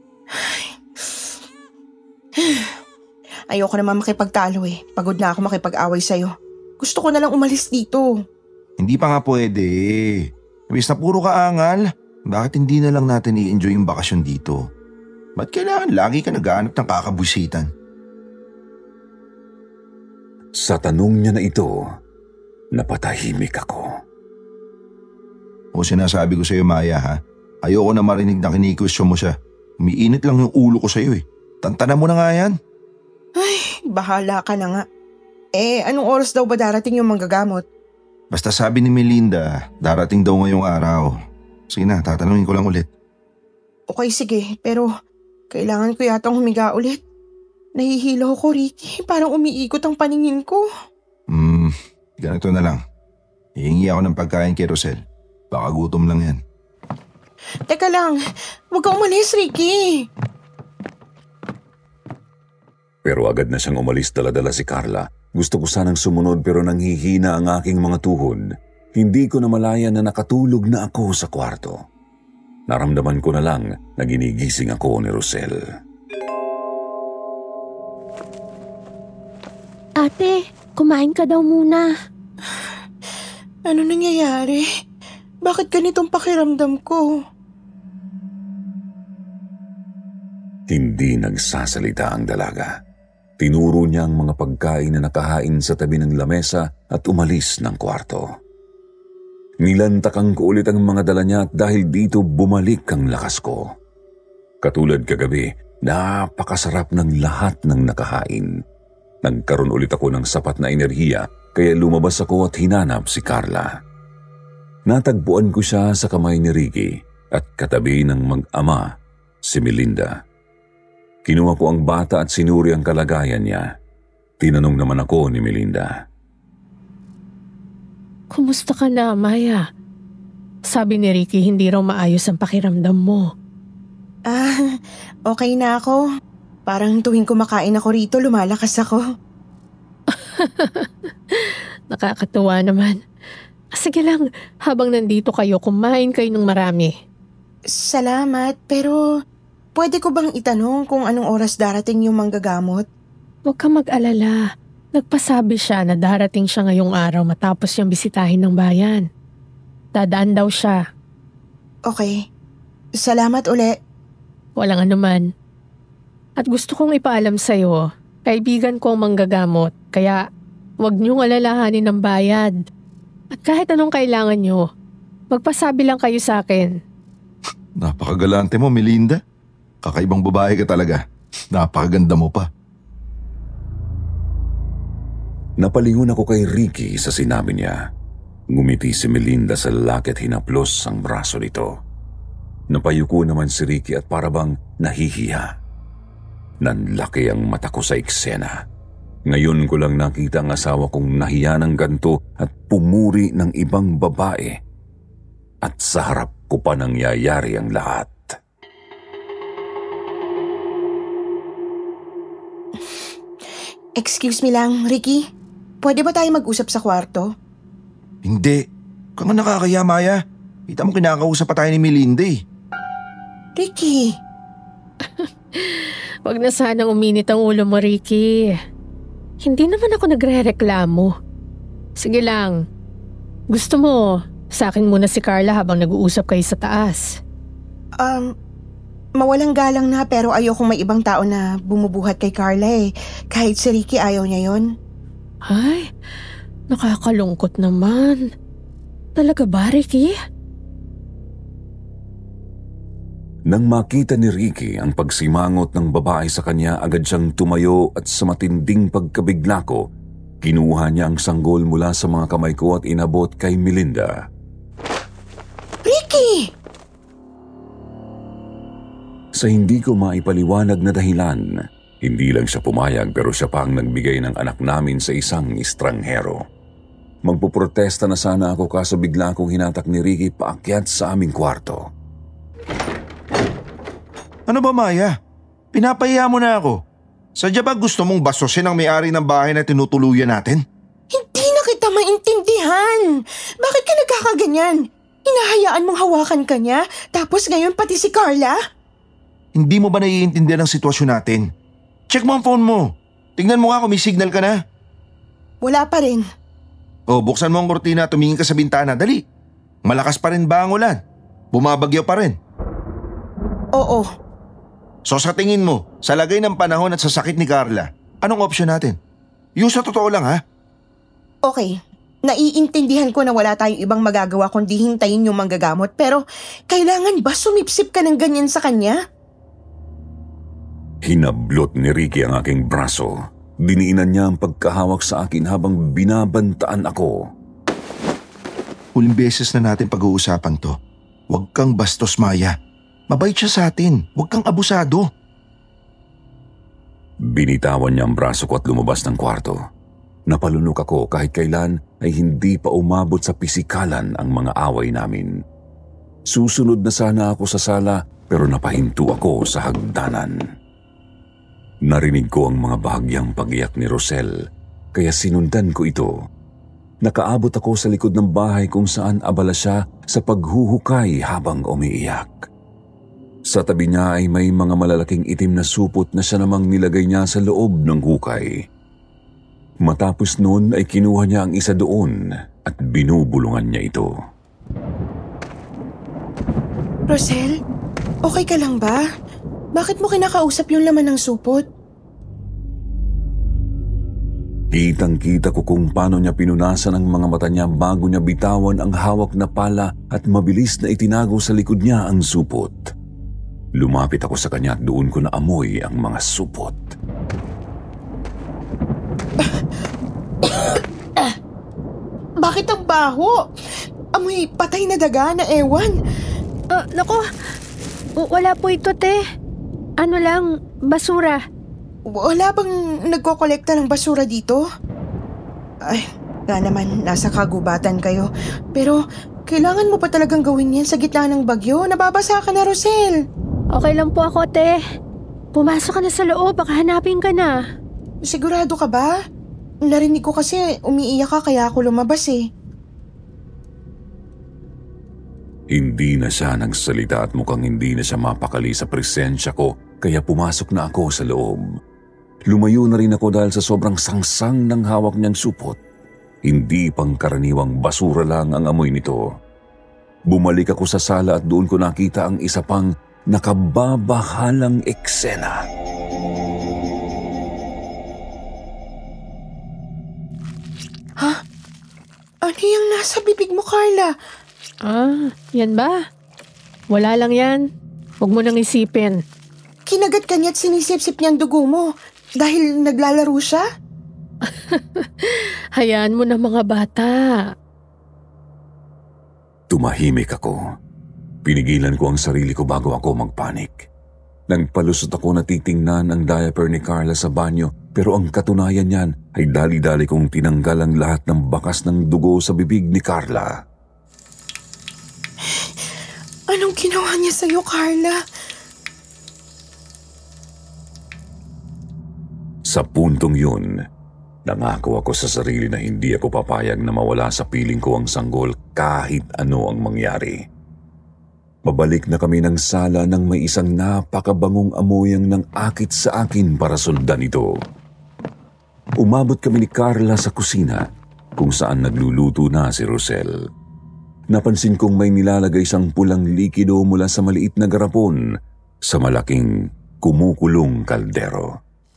Ayoko naman makipagtalo eh. Pagod na ako makipag-away sa'yo. Gusto ko na lang umalis dito. Hindi pa nga pwede. Ibig na puro kaangal. Bakit hindi na lang natin i-enjoy yung bakasyon dito? Ba't kailangan lagi ka naghahanap ng kakabwisitan? Sa tanong niya na ito, napatahimik ako. O sinasabi ko sa'yo, Maya ha? Ayoko na marinig na kinikwestiyon mo siya. Umiinit lang yung ulo ko sa'yo eh. Tantanan mo na nga yan. Ay, bahala ka na nga. Eh, anong oras daw ba darating yung manggagamot? Basta sabi ni Melinda, darating daw ngayong araw. Sige na, tatanungin ko lang ulit. Okay, sige. Pero kailangan ko yatang humiga ulit. Nahihilo ko, Ricky. Parang umiikot ang paningin ko. Hmm, ganito na lang. Hihingi ako ng pagkain kay Rosel. Baka gutom lang yan. Teka lang, huwag ka umalis, Ricky. Pero agad na siyang umalis, dala-dala si Carla. Gusto ko sanang sumunod pero nanghihina ang aking mga tuhod. Hindi ko na malaya na nakatulog na ako sa kwarto. Naramdaman ko na lang na ginigising ako ni Rosel. Ate, kumain ka daw muna. Ano nangyayari? Bakit ganitong pakiramdam ko? Hindi nagsasalita ang dalaga. Tinuro niya ang mga pagkain na nakahain sa tabi ng lamesa at umalis ng kwarto. Nilantakan ko ulit ang mga dala niya at dahil dito bumalik ang lakas ko. Katulad kagabi, napakasarap ng lahat ng nakahain. Nagkaroon ulit ako ng sapat na enerhiya kaya lumabas ako at hinanap si Carla. Natagpuan ko siya sa kamay ni Ricky at katabi ng mag-ama si Melinda. Kinuha ko ang bata at sinuri ang kalagayan niya. Tinanong naman ako ni Melinda. Kumusta ka na, Maya? Sabi ni Ricky hindi raw maayos ang pakiramdam mo. Ah, okay na ako. Parang tuwing kumakain ako rito, lumalakas ako. Nakakatuwa naman. Sige lang, habang nandito kayo, kumain kayo ng marami. Salamat, pero pwede ko bang itanong kung anong oras darating yung manggagamot? Huwag ka mag-alala. Nagpasabi siya na darating siya ngayong araw matapos niyang bisitahin ng bayan. Dadaan daw siya. Okay. Salamat uli. Walang anuman. At gusto kong ipaalam sa'yo, kaibigan ko ang manggagamot, kaya huwag niyong alalahanin ng bayad. At kahit anong kailangan niyo, magpasabi lang kayo sa akin. Napakagalante mo, Melinda. Kakaibang babae ka talaga. Napakaganda mo pa. Napalingon ako kay Ricky sa sinabi niya. Ngumiti si Melinda sa lalaki at hinaplos ang braso nito. Napayuko naman si Ricky at parabang nahihiya. Nanlaki ang mata ko sa eksena. Ngayon ko lang nakita ang asawa kong nahiya ng ganto at pumuri ng ibang babae. At sa harap ko pa nangyayari ang lahat. Excuse me lang, Ricky. Pwede ba tayo mag-usap sa kwarto? Hindi. Kung nakakaya, Maya. Kita mo kinakausap pa tayo ni Melinda eh. Ricky! Wag na sanang uminit ang ulo mo, Ricky. Hindi naman ako nagre-reklamo. Sige lang. Gusto mo, sa akin muna si Carla habang nag-uusap kayo sa taas. Um, mawalang galang na pero ayokong may ibang tao na bumubuhat kay Carla eh. Kahit si Ricky ayaw niya yon. Ay, nakakalungkot naman. Talaga ba, Ricky? Nang makita ni Ricky ang pagsimangot ng babae sa kanya, agad siyang tumayo at sa matinding pagkabigla ko, kinuha niya ang sanggol mula sa mga kamay ko at inabot kay Melinda. Ricky! Sa hindi ko maipaliwanag na dahilan, hindi lang siya pumayag pero siya pa ang nagbigay ng anak namin sa isang estranghero. Magpuprotesta na sana ako kaso bigla akong hinatak ni Ricky paakyat sa aming kwarto. Ano ba, Maya? Pinapahiya mo na ako. Sadya ba gusto mong basosin ang may-ari ng bahay na tinutuluyan natin? Hindi na kita maintindihan. Bakit ka nagkakaganyan? Hinahayaan mong hawakan ka niya, tapos ngayon pati si Carla? Hindi mo ba naiintindihan ang sitwasyon natin? Check mo ang phone mo. Tingnan mo nga kung may signal ka na. Wala pa rin. O, buksan mo ang kortina at tumingin ka sa bintana. Dali. Malakas pa rin ba ang ulan? Bumabagyo pa rin. Oo. So sa tingin mo, sa lagay ng panahon at sa sakit ni Carla, anong option natin? Yung sa totoo lang ha? Okay. Naiintindihan ko na wala tayong ibang magagawa kundi hintayin yung manggagamot, pero kailangan ba sumipsip ka ng ganyan sa kanya? Hinablot ni Ricky ang aking braso. Diniinan niya ang pagkahawak sa akin habang binabantaan ako. Huling beses na natin pag-uusapan to. Huwag kang bastos, Maya. Mabait siya sa atin. Huwag kang abusado. Binitawan niya ang braso ko at lumabas ng kwarto. Napalunok ako kahit kailan ay hindi pa umabot sa pisikalan ang mga away namin. Susunod na sana ako sa sala pero napahinto ako sa hagdanan. Narinig ko ang mga bahagyang pag-iyak ni Rosel kaya sinundan ko ito. Nakaabot ako sa likod ng bahay kung saan abala siya sa paghuhukay habang umiiyak. Sa tabi niya ay may mga malalaking itim na supot na siya namang nilagay niya sa loob ng hukay. Matapos noon ay kinuha niya ang isa doon at binubulungan niya ito. Rosel, okay ka lang ba? Bakit mo kinakausap yung laman ng supot? Kitang-kita ko kung paano niya pinunasan ang mga mata niya bago niya bitawan ang hawak na pala at mabilis na itinago sa likod niya ang supot. Lumapit ako sa kanya at doon ko naamoy ang mga supot. Bakit ang baho? Amoy patay na daga na ewan. Ah, nako. W- wala po ito, te. Ano lang, basura. Wala bang nagkokolekta ng basura dito? Ay, nga naman, nasa kagubatan kayo. Pero kailangan mo pa talagang gawin yan sa gitna ng bagyo. Nababasa ka na, Rosel. Okay lang po ako, te. Pumasok ka na sa loob, baka hanapin ka na. Sigurado ka ba? narinig ko kasi umiiyak ka kaya ako lumabas eh. Hindi na siya nagsalita at mukhang hindi na siya mapakali sa presensya ko kaya pumasok na ako sa loob. Lumayo na rin ako dahil sa sobrang sangsang ng hawak niyang supot. Hindi pangkaraniwang basura lang ang amoy nito. Bumalik ako sa sala at doon ko nakita ang isa pang nakababahalang eksena. Ha? Ano yung nasa bibig mo, Carla? Ah, yan ba? Wala lang yan. Huwag mo nang isipin. Kinagat ka niya at sinisip-sip niya ang dugo mo dahil naglalaro siya? Hayaan mo na mga bata. Tumahimik ako. Pinigilan ko ang sarili ko bago ako magpanik. Nang palusot ako na titingnan ang diaper ni Carla sa banyo pero ang katunayan niyan ay dali-dali kong tinanggal ang lahat ng bakas ng dugo sa bibig ni Carla. Anong ginawa niya sa'yo, Carla? Sa puntong yun, nangako ako sa sarili na hindi ako papayag na mawala sa piling ko ang sanggol kahit ano ang mangyari. Pabalik na kami ng sala nang may isang napakabangong amoyang ng akit sa akin para sundan ito. Umabot kami ni Carla sa kusina kung saan nagluluto na si Rosel. Napansin kong may nilalagay siyang pulang likido mula sa maliit na garapon sa malaking kumukulong kaldero.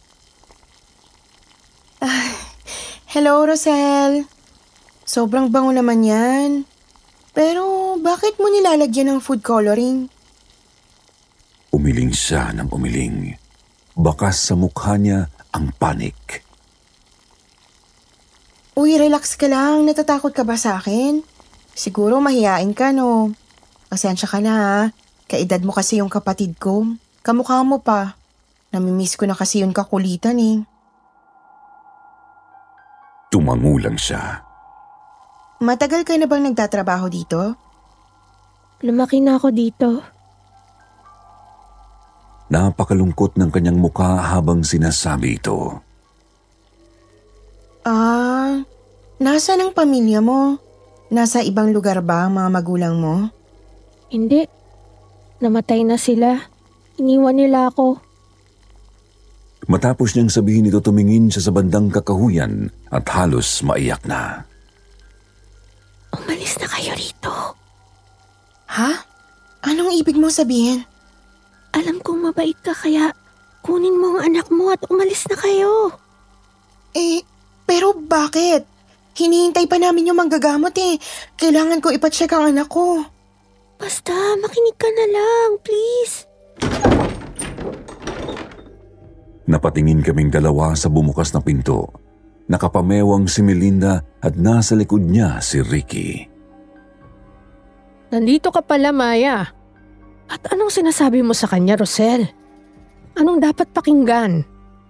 Ah, hello, Rosel. Sobrang bango naman yan. Pero bakit mo nilalagyan ng food coloring? Umiling siya ng umiling. Bakas sa mukha niya ang panik. Uy, relax ka lang. Natatakot ka ba sa akin? Siguro mahihain ka, no? Pasensya ka na, ha? Kaedad mo kasi yung kapatid ko. Kamukha mo pa. Namimiss ko na kasi yung kakulitan, eh. Tumangulang siya. Matagal ka na bang nagtatrabaho dito? Lumaki na ako dito. Napakalungkot ng kanyang mukha habang sinasabi ito. Ah, nasa ng pamilya mo? Nasa ibang lugar ba ang mga magulang mo? Hindi. Namatay na sila. Iniwan nila ako. Matapos niyang sabihin ito, tumingin siya sa bandang kakahuyan at halos maiyak na. Umalis na kayo rito. Ha? Anong ibig mo sabihin? Alam kong mabait ka kaya kunin mo ang anak mo at umalis na kayo. Eh, pero bakit? Hinihintay pa namin yung manggagamot eh. Kailangan ko ipacheck ang anak ko. Basta makinig ka na lang, please. Napatingin kaming dalawa sa bumukas na pinto. Nakapamewang si Melinda at nasa likod niya si Ricky. Nandito ka pala, Maya. At anong sinasabi mo sa kanya, Rosel? Anong dapat pakinggan?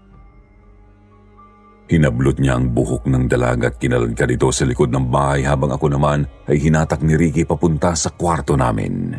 Hinablot niya ang buhok ng dalaga at kinaladkad ito sa likod ng bahay habang ako naman ay hinatak ni Ricky papunta sa kwarto namin.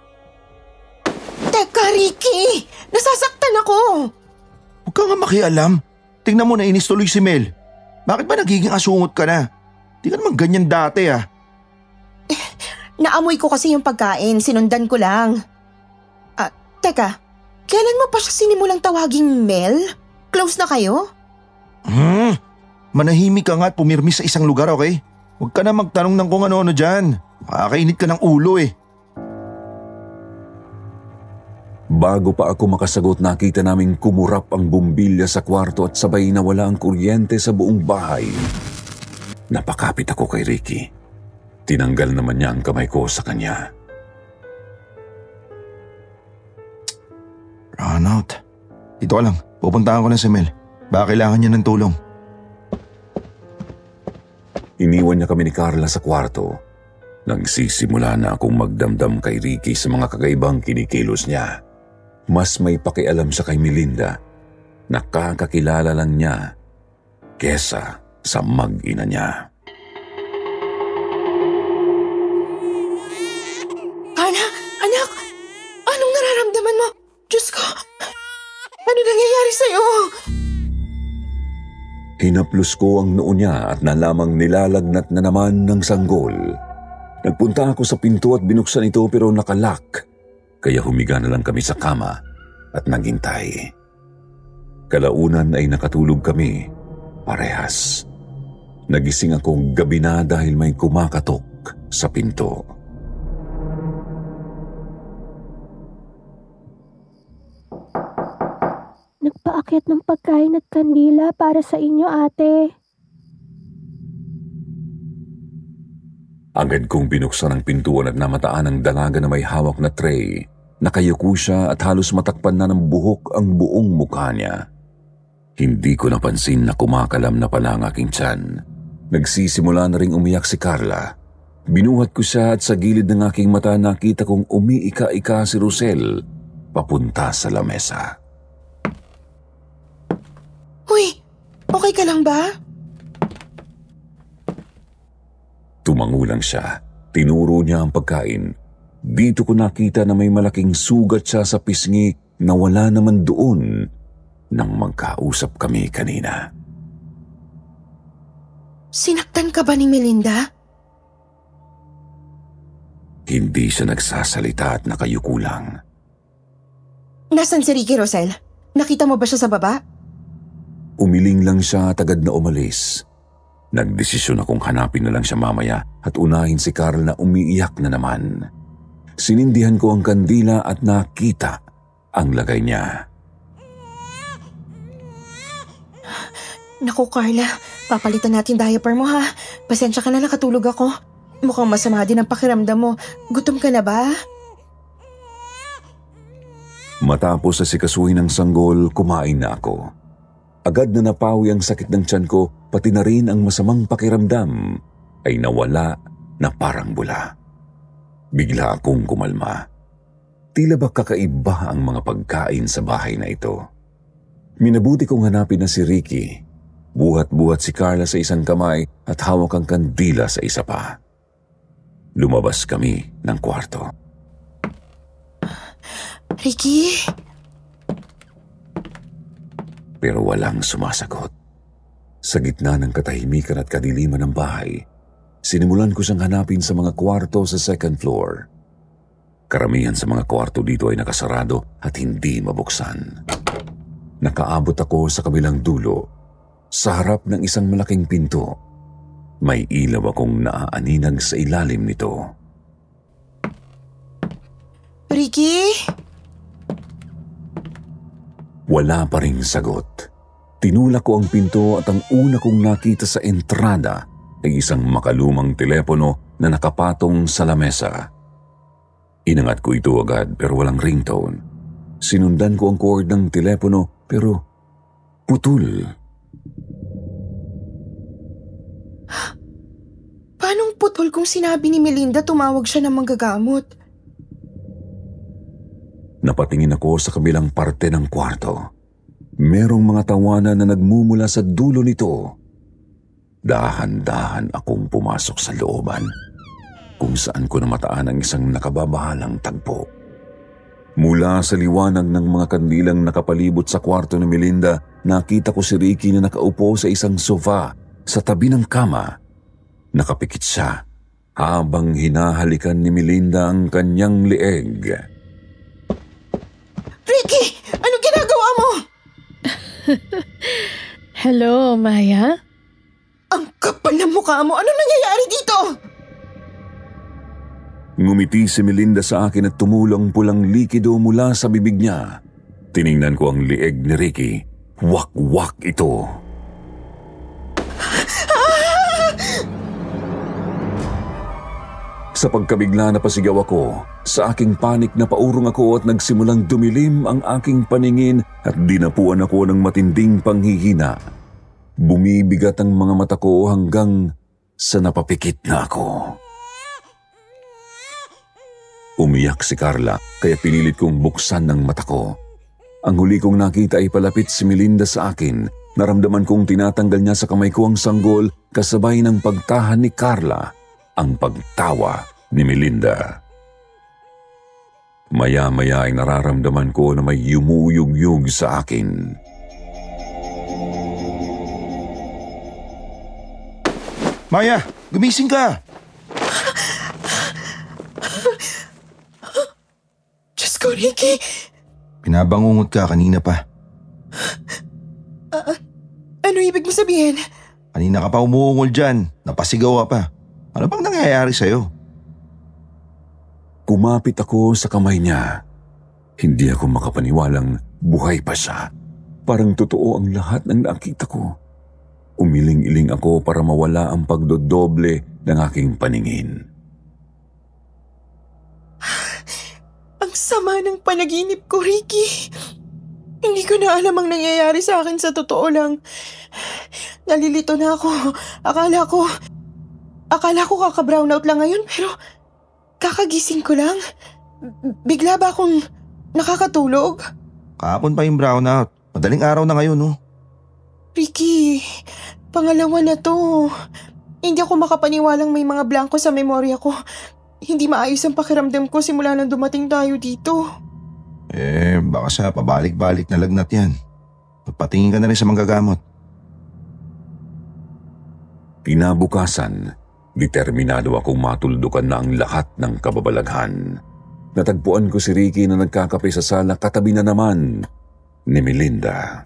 Teka, Ricky! Nasasaktan ako! Huwag ka nga makialam. Tingnan mo, nainis tuloy si Mel. Bakit ba nagiging asungot ka na? Di ka naman ganyan dati ah. Naamoy ko kasi yung pagkain, sinundan ko lang. Ah, teka, kailan mo pa siya sinimulang tawaging Mel? Close na kayo? Hmm, manahimik ka nga at pumirmi sa isang lugar, okay? Huwag ka na magtanong ng kung ano-ano dyan. Makakainit ka ng ulo eh. Bago pa ako makasagot, nakita naming kumurap ang bumbilya sa kwarto at sabay nawala ang kuryente sa buong bahay. Napakapit ako kay Ricky. Tinanggal naman niya ang kamay ko sa kanya. Run out. Dito ka lang, pupuntahan ko na si Mel. Baka kailangan niya ng tulong. Iniwan niya kami ni Carla sa kwarto. Nang sisimula na akong magdamdam kay Ricky sa mga kakaibang kinikilos niya. Mas may pakialam siya kay Melinda. Nakakakilala lang niya kesa sa mag-ina niya. Carla, anak! Anong nararamdaman mo? Diyos ko! Ano nangyayari sa'yo? Hinaplos ko ang noo niya at nalamang nilalagnat na naman ng sanggol. Nagpunta ako sa pinto at binuksan ito pero nakalak, kaya humiga na lang kami sa kama at naghintay. Kalaunan ay nakatulog kami, parehas. Nagising akong gabi na dahil may kumakatok sa pinto. Nagpaakyat ng pagkain at kandila para sa inyo, ate. Agad kong binuksan ang pintuan at namataan ang dalaga na may hawak na tray. Nakayuko siya at halos matakpan na ng buhok ang buong mukha niya. Hindi ko napansin na kumakalam na pala ang aking tiyan. Nagsisimula na ring umiyak si Carla. Binuhat ko siya at sa gilid ng aking mata nakita kong umiika-ika si Rosel papunta sa lamesa. Uy, okay ka lang ba? Tumango lang siya. Tinuro niya ang pagkain. Dito ko nakita na may malaking sugat siya sa pisngi na wala naman doon nang magkausap kami kanina. Sinaktan ka ba ni Melinda? Hindi siya nagsasalita at nakayuko lang. Nasaan si Ricky, Rosel? Nakita mo ba siya sa baba? Umiling lang siya at agad na umalis. Nagdesisyon akong hanapin na lang siya mamaya at unahin si Carl na umiiyak na naman. Sinindihan ko ang kandila at nakita ang lagay niya. Naku, Carla, papalitan natin diaper mo ha. Pasensya ka na, nakatulog ako. Mukhang masama din ang pakiramdam mo. Gutom ka na ba? Matapos sa sikasuhin ng sanggol, kumain na ako. Agad na napawi ang sakit ng tiyan ko, pati na rin ang masamang pakiramdam ay nawala na parang bula. Bigla akong kumalma. Tila ba kakaiba ang mga pagkain sa bahay na ito? Minabuti kong hanapin na si Ricky. Buhat-buhat si Carla sa isang kamay at hawak ang kandila sa isa pa. Lumabas kami ng kwarto. Ricky? Pero walang sumasagot. Sa gitna ng katahimikan at kadiliman ng bahay, sinimulan ko siyang hanapin sa mga kwarto sa second floor. Karamihan sa mga kwarto dito ay nakasarado at hindi mabuksan. Nakaabot ako sa kabilang dulo, sa harap ng isang malaking pinto. May ilaw akong naaaninag sa ilalim nito. Ricky? Wala pa ring sagot. Tinulak ko ang pinto at ang una kong nakita sa entrada ay isang makalumang telepono na nakapatong sa lamesa. Inangat ko ito agad pero walang ringtone. Sinundan ko ang cord ng telepono pero putol. Paanong putol kung sinabi ni Melinda tumawag siya ng manggagamot? Napatingin ako sa kabilang parte ng kwarto. Merong mga tawanan na nagmumula sa dulo nito. Dahan-dahan akong pumasok sa looban, kung saan ko namataan ang isang nakababahalang tagpo. Mula sa liwanag ng mga kandilang nakapalibot sa kwarto ni Melinda, nakita ko si Ricky na nakaupo sa isang sofa sa tabi ng kama. Nakapikit siya habang hinahalikan ni Melinda ang kanyang leeg. Ricky! Ano ginagawa mo? Hello, Maya? Ang kapal ng mukha mo! Ano nangyayari dito? Ngumiti si Melinda sa akin at tumulong pulang likido mula sa bibig niya. Tiningnan ko ang leeg ni Ricky. Wak-wak ito. Sa pagkabigla na pasigaw ako, sa aking panik na paurong ako at nagsimulang dumilim ang aking paningin at dinapuan ako ng matinding panghihina. Bumibigat ang mga mata ko hanggang sa napapikit na ako. Umiyak si Carla kaya pinilit kong buksan ng mata ko. Ang huli kong nakita ay palapit si Melinda sa akin. Naramdaman kong tinatanggal niya sa kamay ko ang sanggol kasabay ng pagtahan ni Carla ang pagtawa ni Melinda. Maya-maya ay nararamdaman ko na may yumuyug-yug sa akin. Maya, gumising ka! Diyos ko, Ricky! Pinabangungot ka kanina pa. Ano ibig mo sabihin? Kanina ka pa umuungol dyan. Napasigaw ka pa. Ano bang nangyayari sa'yo? Kumapit ako sa kamay niya. Hindi ako makapaniwalang buhay pa siya. Parang totoo ang lahat ng nakita ko. Umiling-iling ako para mawala ang pagdodoble ng aking paningin. Ang sama ng panaginip ko, Ricky. Hindi ko na alam ang nangyayari sa akin sa totoo lang. Nalilito na ako. Akala ko, akala ko kaka-brownout lang ngayon pero kakagising ko lang. Bigla ba akong nakakatulog? Kahapon pa yung brownout. Madaling araw na ngayon, no? Ricky, pangalawa na to. Hindi ako makapaniwalang may mga blanco sa memorya ko. Hindi maayos ang pakiramdam ko simula nang dumating tayo dito. Eh, baka sa pabalik-balik na lagnat yan. Patingin ka na rin sa manggagamot. Kinabukasan, determinado akong matuldukan na ang lahat ng kababalaghan. Natagpuan ko si Ricky na nagkakape sa sala katabi na naman ni Melinda.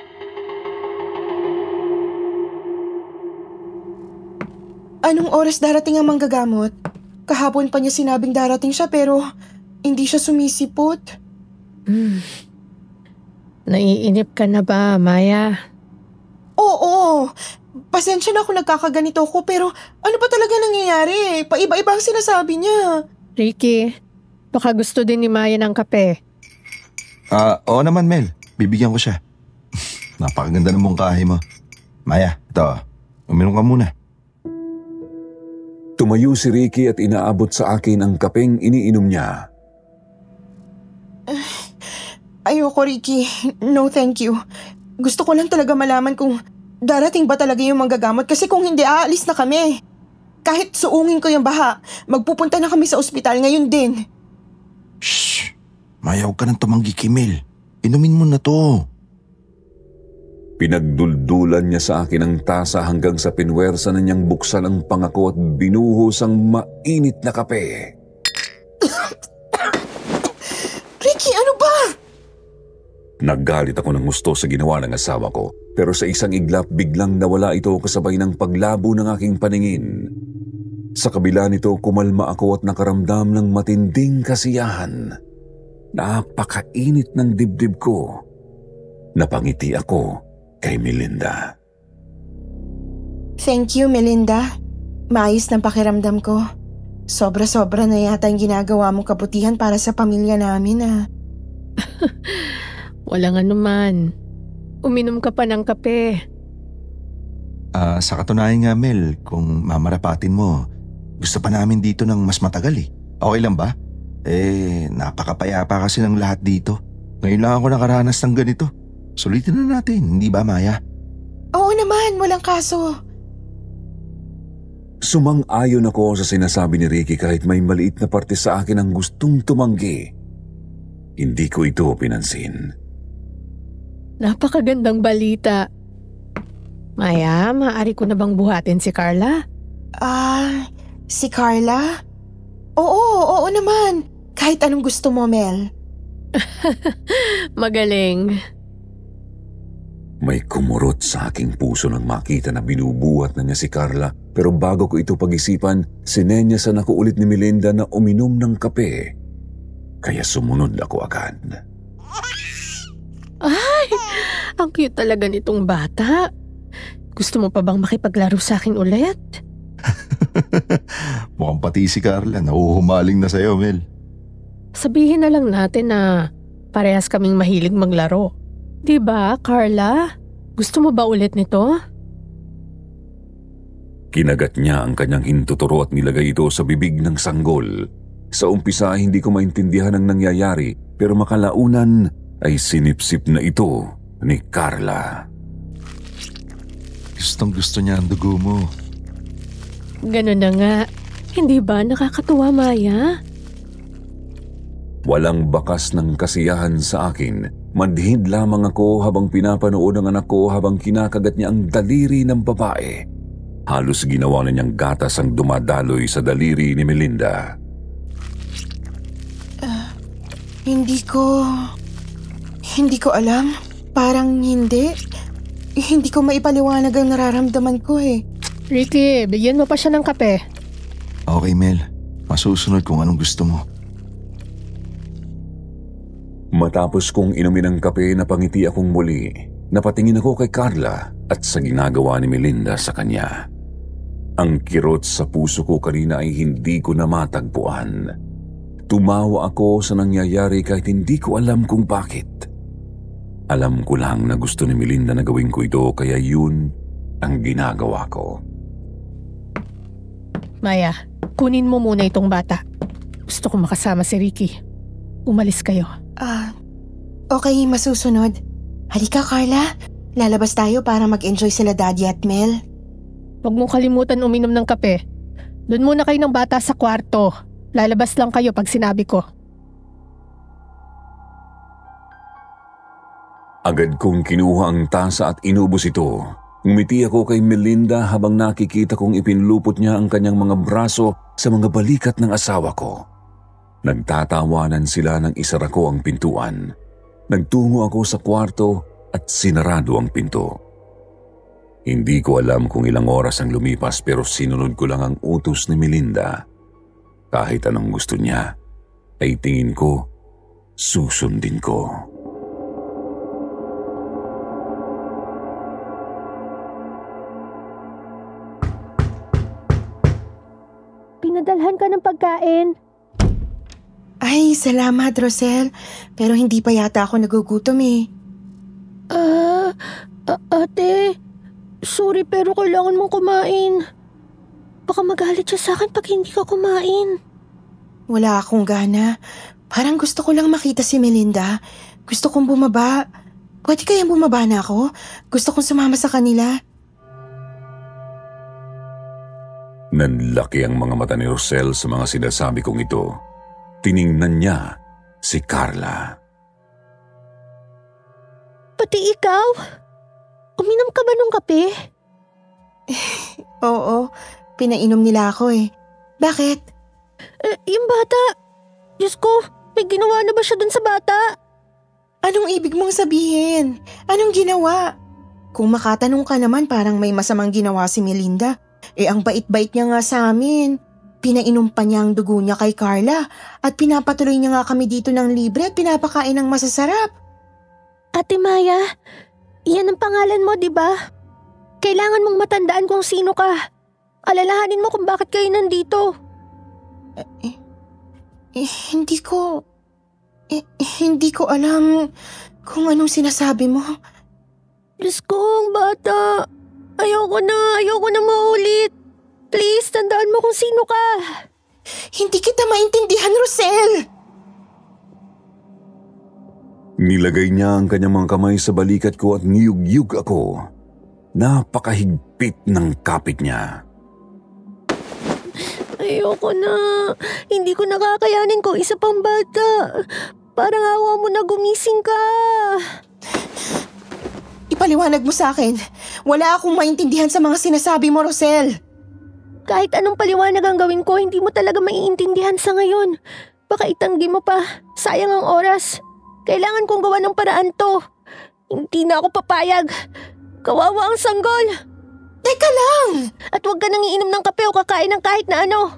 Anong oras darating ang manggagamot? Kahapon pa niya sinabing darating siya pero hindi siya sumisipot. Hmm. Naiinip ka na ba, Maya? Oo, pasensya na kung nagkakaganito ko pero ano ba talaga nangyayari? Paiba-iba ang sinasabi niya. Ricky, baka gusto din ni Maya ng kape. Ah, oo naman, Mel. Bibigyan ko siya. Napakaganda ng mungkahi mo. Maya, ito. Uminom ka muna. Tumayo si Ricky at inaabot sa akin ang kapeng iniinom niya. Ayoko, Ricky. No, thank you. Gusto ko lang talaga malaman kung darating ba talaga yung manggagamot kasi kung hindi, aalis na kami. Kahit suungin ko yung baha, magpupunta na kami sa ospital ngayon din. Shh! Maya, huwag ka nang tumanggi kay Mel. Inumin mo na to. Pinagduldulan niya sa akin ang tasa hanggang sa pinwersa na niyang buksan ang pangako at binuhos ang mainit na kape. Ricky, ano ba? Naggalit ako ng gusto sa ginawa ng asawa ko, pero sa isang iglap biglang nawala ito kasabay ng paglabo ng aking paningin. Sa kabila nito kumalma ako at nakaramdam ng matinding kasiyahan. Napakainit ng dibdib ko. Napangiti ako kay Melinda. Thank you, Melinda. Maayos ng pakiramdam ko. Sobra-sobra na yata yung ginagawa mong kabutihan para sa pamilya namin, ah. Walang anuman. Uminom ka pa ng kape. Ah, sa katunayan nga, Mel, kung mamarapatin mo, gusto pa namin dito ng mas matagal eh. Okay lang ba? Eh, napakapayapa kasi ng lahat dito. Ngayon lang ako nakaranas ng ganito. Sulitin na natin, hindi ba, Maya? Oo naman, walang kaso. Sumang-ayon ako sa sinasabi ni Ricky kahit may maliit na parte sa akin ang gustong tumanggi. Hindi ko ito pinansin. Napakagandang balita. Maya, maaari ko na bang buhatin si Carla? Ah, si Carla? Oo, oo naman. Kahit anong gusto mo, Mel. Magaling. May kumurot sa aking puso nang makita na binubuhat na niya si Carla, pero bago ko ito pag-isipan, sinenyasan ako ulit ni Melinda na uminom ng kape. Kaya sumunod ako agad. Ay, ang cute talaga nitong bata. Gusto mo pa bang makipaglaro sa akin ulit? Mukhang pati si Carla, nahuhumaling na sa'yo, Mel. Sabihin na lang natin na parehas kaming mahilig maglaro. Diba, Carla? Gusto mo ba ulit nito? Kinagat niya ang kanyang hintuturo at nilagay ito sa bibig ng sanggol. Sa umpisa hindi ko maintindihan ang nangyayari, pero makalaunan ay sinipsip na ito ni Carla. Gustong gusto niya ang dugo mo. Ganun na nga. Hindi ba nakakatuwa, Maya? Walang bakas ng kasiyahan sa akin. Madhid lamang ako habang pinapanood ang anak ko habang kinakagat niya ang daliri ng babae. Halos ginawa na niyang gatas ang dumadaloy sa daliri ni Melinda. Hindi ko... Hindi ko alam. Parang hindi. Hindi ko maipaliwanag ang nararamdaman ko eh. Ricky, bigyan mo pa siya ng kape. Okay, Mel. Masusunod kung anong gusto mo. Matapos kong inumin ang kape, napangiti akong muli. Napatingin ako kay Carla at sa ginagawa ni Melinda sa kanya. Ang kirot sa puso ko kanina ay hindi ko na matagpuan. Tumawa ako sa nangyayari kahit hindi ko alam kung bakit. Alam ko lang na gusto ni Melinda na gawin ko ito, kaya yun ang ginagawa ko. Maya, kunin mo muna itong bata. Gusto ko makasama si Ricky. Umalis kayo. Ah, okay, masusunod. Halika, Carla. Lalabas tayo para mag-enjoy sila Daddy at Mel. Huwag mong kalimutan uminom ng kape. Doon muna kayo ng bata sa kwarto. Lalabas lang kayo pag sinabi ko. Agad kong kinuha ang tasa at inubos ito. Ngumiti ako kay Melinda habang nakikita kong ipinlupot niya ang kanyang mga braso sa mga balikat ng asawa ko. Nagtatawanan sila nang isara ko ang pintuan. Nagtungo ako sa kwarto at sinarado ang pinto. Hindi ko alam kung ilang oras ang lumipas pero sinunod ko lang ang utos ni Melinda. Kahit anong gusto niya, ay tingin ko, susundin ko. Pinadalhan ka ng pagkain. Ay, salamat, Rosel. Pero hindi pa yata ako nagugutom eh. Ah, a- ate, sorry pero kailangan mong kumain. Baka magalit siya sa akin pag hindi ka kumain. Wala akong gana. Parang gusto ko lang makita si Melinda. Gusto kong bumaba. Pwede kayang bumaba na ako? Gusto kong sumama sa kanila. Nanlaki ang mga mata ni Rosel sa mga sinasabi kong ito. Tiningnan niya si Carla. Pati ikaw? Uminom ka ba ng kape? Oo, pinainom nila ako eh. Bakit? Eh, yung bata. Diyos ko, may ginawa na ba siya dun sa bata? Anong ibig mong sabihin? Anong ginawa? Kung makatanong ka naman parang may masamang ginawa si Melinda. Eh ang bait-bait niya nga sa amin. Pinainom pa niya ang dugo niya kay Carla at pinapatuloy niya nga kami dito ng libre at pinapakain ng masasarap. Ate Maya, iyan ang pangalan mo, di ba? Kailangan mong matandaan kung sino ka. Alalahanin mo kung bakit kayo nandito. Eh, eh, hindi ko... Eh, hindi ko alam kung anong sinasabi mo. Diyos ko, ang bata. Ayoko na, ayoko na maulit. Please, tandaan mo kung sino ka. Hindi kita maintindihan, Rosel. Nilagay niya ang kanyang mga kamay sa balikat ko at niyug-yug ako. Napakahigpit ng kapit niya. Ayoko na. Hindi ko nakakayanin kung isa pang bata. Parang awa mo na gumising ka. Ipaliwanag mo sa akin. Wala akong maintindihan sa mga sinasabi mo, Rosel. Kahit anong paliwanag ang gawin ko, hindi mo talaga maiintindihan sa ngayon. Baka itanggi mo pa. Sayang ang oras. Kailangan kong gawa ng paraan to. Hindi na ako papayag. Kawawa ang sanggol. Teka lang! At huwag ka nang iinom ng kape o kakain ng kahit na ano.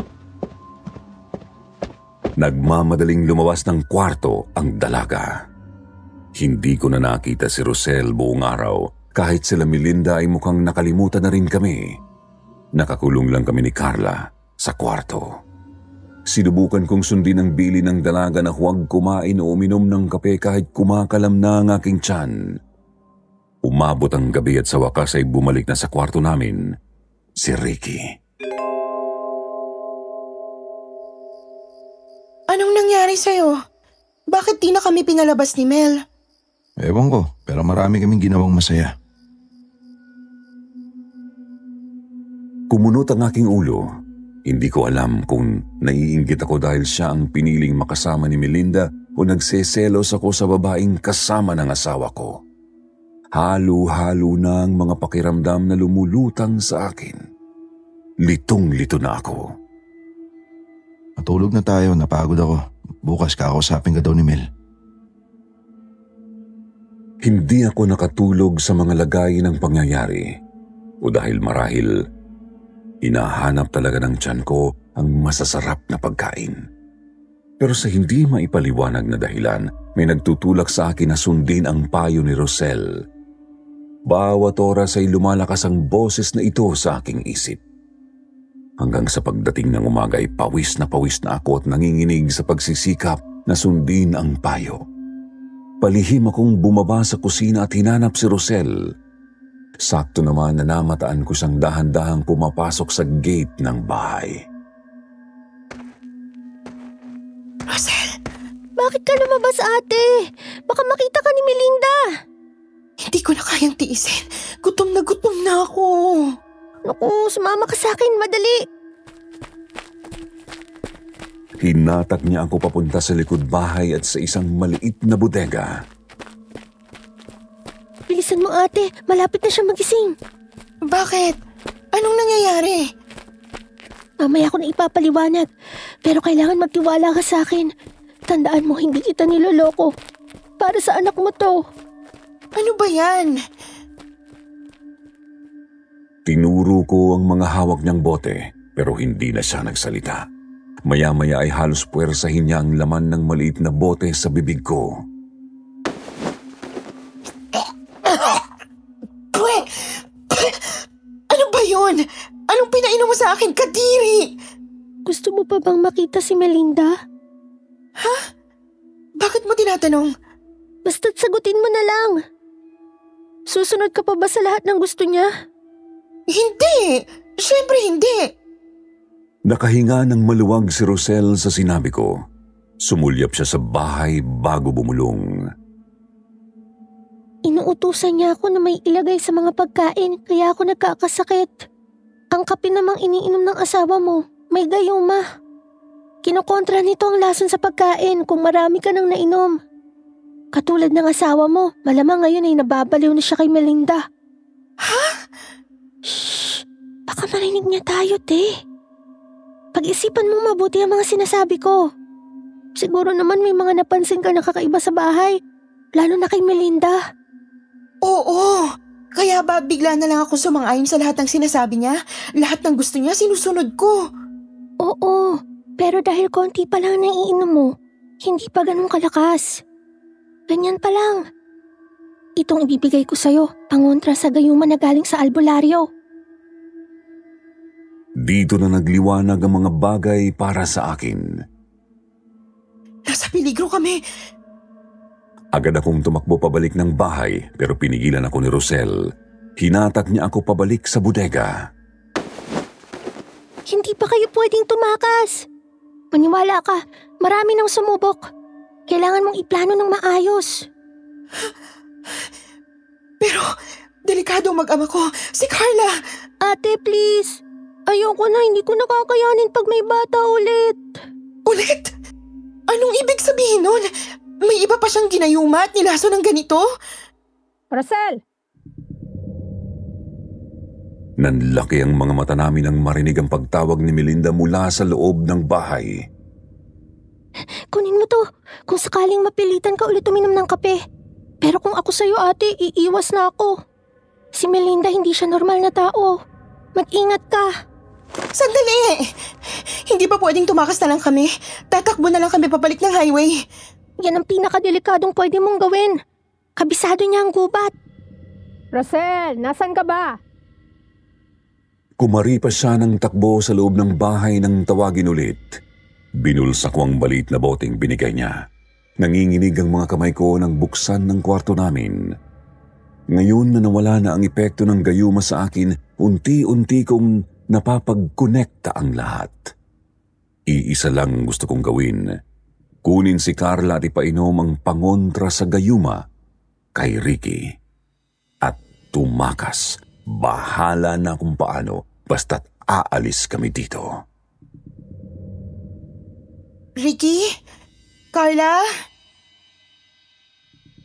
Nagmamadaling lumawas ng kwarto ang dalaga. Hindi ko na nakita si Rosel buong araw. Kahit sila Melinda ay mukhang nakalimutan na rin kami. Nakakulong lang kami ni Carla sa kwarto. Sinubukan kong sundin ang bili ng dalaga na huwag kumain o uminom ng kape kahit kumakalam na ang aking tiyan. Umabot ang gabi at sa wakas ay bumalik na sa kwarto namin si Ricky. Anong nangyari sa'yo? Bakit di na kami pinalabas ni Mel? Ewan ko, pero marami kaming ginawang masaya. Kumunot ang aking ulo. Hindi ko alam kung naiinggit ako dahil siya ang piniling makasama ni Melinda o nagseselos ako sa babaeng kasama ng asawa ko. Halo-halo na ang mga pakiramdam na lumulutang sa akin. litong-lito na ako. Matulog na tayo, napagod ako. Bukas kakausapin ka daw ni Mel. Hindi ako nakatulog sa mga lagay ng pangyayari o dahil marahil hinahanap talaga ng tiyan ko ang masasarap na pagkain. Pero sa hindi maipaliwanag na dahilan, may nagtutulak sa akin na sundin ang payo ni Rosel. Bawat oras ay lumalakas ang boses na ito sa aking isip. Hanggang sa pagdating ng umaga ay pawis na pawis na ako at nanginginig sa pagsisikap na sundin ang payo. Palihim akong bumaba sa kusina at hinanap si Rosel. Sakto naman na namataan ko siyang dahan-dahang pumapasok sa gate ng bahay. Rosel! Bakit ka lumabas, ate? Baka makita ka ni Melinda. Hindi ko na kayang tiisin. Gutom na gutom na ako. Naku, sumama ka sa akin, madali. Hinatak niya ako papunta sa likod bahay at sa isang maliit na bodega. Bilisan mo, ate. Malapit na siya magising. Bakit? Anong nangyayari? Mamaya ko na ipapaliwanag. Pero kailangan magtiwala ka sa akin. Tandaan mo, hindi kita niloloko. Para sa anak mo to. Ano ba yan? Tinuro ko ang mga hawak niyang bote pero hindi na siya nagsalita. Maya-maya ay halos puwersahin niya ang laman ng maliit na bote sa bibig ko. Pwe! Pwe! Ano ba yun? Anong pinainom mo sa akin, Kadiri? Gusto mo pa bang makita si Melinda? Ha? Bakit mo tinatanong? Basta't sagutin mo na lang. Susunod ka pa ba sa lahat ng gusto niya? Hindi! Siyempre hindi! Nakahinga ng maluwag si Rosel sa sinabi ko. Sumulyap siya sa bahay bago bumulong. Inuutusan niya ako na may ilagay sa mga pagkain kaya ako nagkakasakit. Ang kape namang iniinom ng asawa mo, may gayuma. Kinokontra nito ang lason sa pagkain kung marami ka nang nainom. Katulad ng asawa mo, malamang ngayon ay nababaliw na siya kay Melinda. Ha? Shh! Baka marinig niya tayo, te. Pag-isipan mo mabuti ang mga sinasabi ko. Siguro naman may mga napansin ka na kakaiba sa bahay, lalo na kay Melinda. Oo! Kaya ba bigla na lang ako sumang-ayon sa lahat ng sinasabi niya? Lahat ng gusto niya sinusunod ko. Oo, pero dahil konti pa lang naiinom mo, hindi pa ganun kalakas. Ganyan pa lang. Itong ibibigay ko sa'yo, pangontra sa gayuma na galing sa albularyo. Dito na nagliwanag ang mga bagay para sa akin. Nasa peligro kami. Agad akong tumakbo pabalik ng bahay pero pinigilan ako ni Rosel. Hinatak niya ako pabalik sa bodega. Hindi pa kayo pwedeng tumakas. Maniwala ka, marami nang sumubok. Kailangan mong iplano ng maayos. Pero, delikado mag-ama ko. Si Carla! Ate, please. Ayoko na, hindi ko nakakayanin pag may bata ulit. Ulit? Anong ibig sabihin nun? May iba pa siyang ginayuma at nilaso ng ganito? Rosel! Nanlaki ang mga mata namin nang marinig ang pagtawag ni Melinda mula sa loob ng bahay. Kunin mo to, kung sakaling mapilitan ka ulit uminom ng kape. Pero kung ako sa'yo, ate, iiwas na ako. Si Melinda hindi siya normal na tao. Mag-ingat ka. Sandali! Hindi ba pwedeng tumakas na lang kami? Tatakbo na lang kami pabalik ng highway. Yan ang pinakadelikadong pwede mong gawin. Kabisado niya ang gubat. Rosel, nasan ka ba? Kumaripas siya ng takbo sa loob ng bahay nang tawagin ulit. Binulsa ko ang balit na boteng binigay niya. Nanginginig ang mga kamay ko nang buksan ng kwarto namin. Ngayon na nawala na ang epekto ng gayuma sa akin, unti-unti kong napapag-konekta ang lahat. Iisa lang gusto kong gawin. Kunin si Carla at ipainom ang pangontra sa gayuma kay Ricky. At tumakas. Bahala na kung paano, basta't aalis kami dito. Ricky? Carla?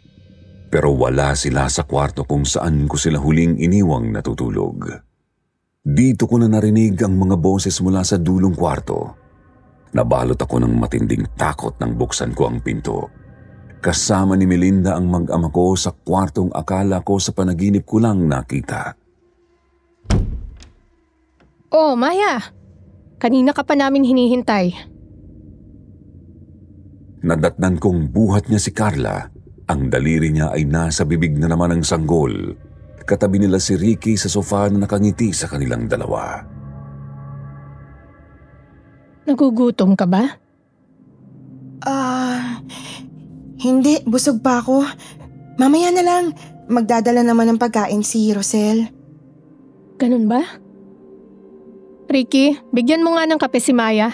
Pero wala sila sa kwarto kung saan ko sila huling iniwang natutulog. Dito ko na narinig ang mga boses mula sa dulong kwarto. Nabalot ako ng matinding takot nang buksan ko ang pinto. Kasama ni Melinda ang mag-ama ko sa kwartong akala ko sa panaginip ko lang nakita. Oh, Maya! Kanina ka pa namin hinihintay. Nadatnan kong buhat niya si Carla. Ang daliri niya ay nasa bibig na naman ng sanggol. Katabi nila si Ricky sa sofa na nakangiti sa kanilang dalawa. Nagugutom ka ba? Ah, hindi. Busog pa ako. Mamaya na lang. Magdadala naman ng pagkain si Rosel. Ganun ba? Ricky, bigyan mo nga ng kape si Maya.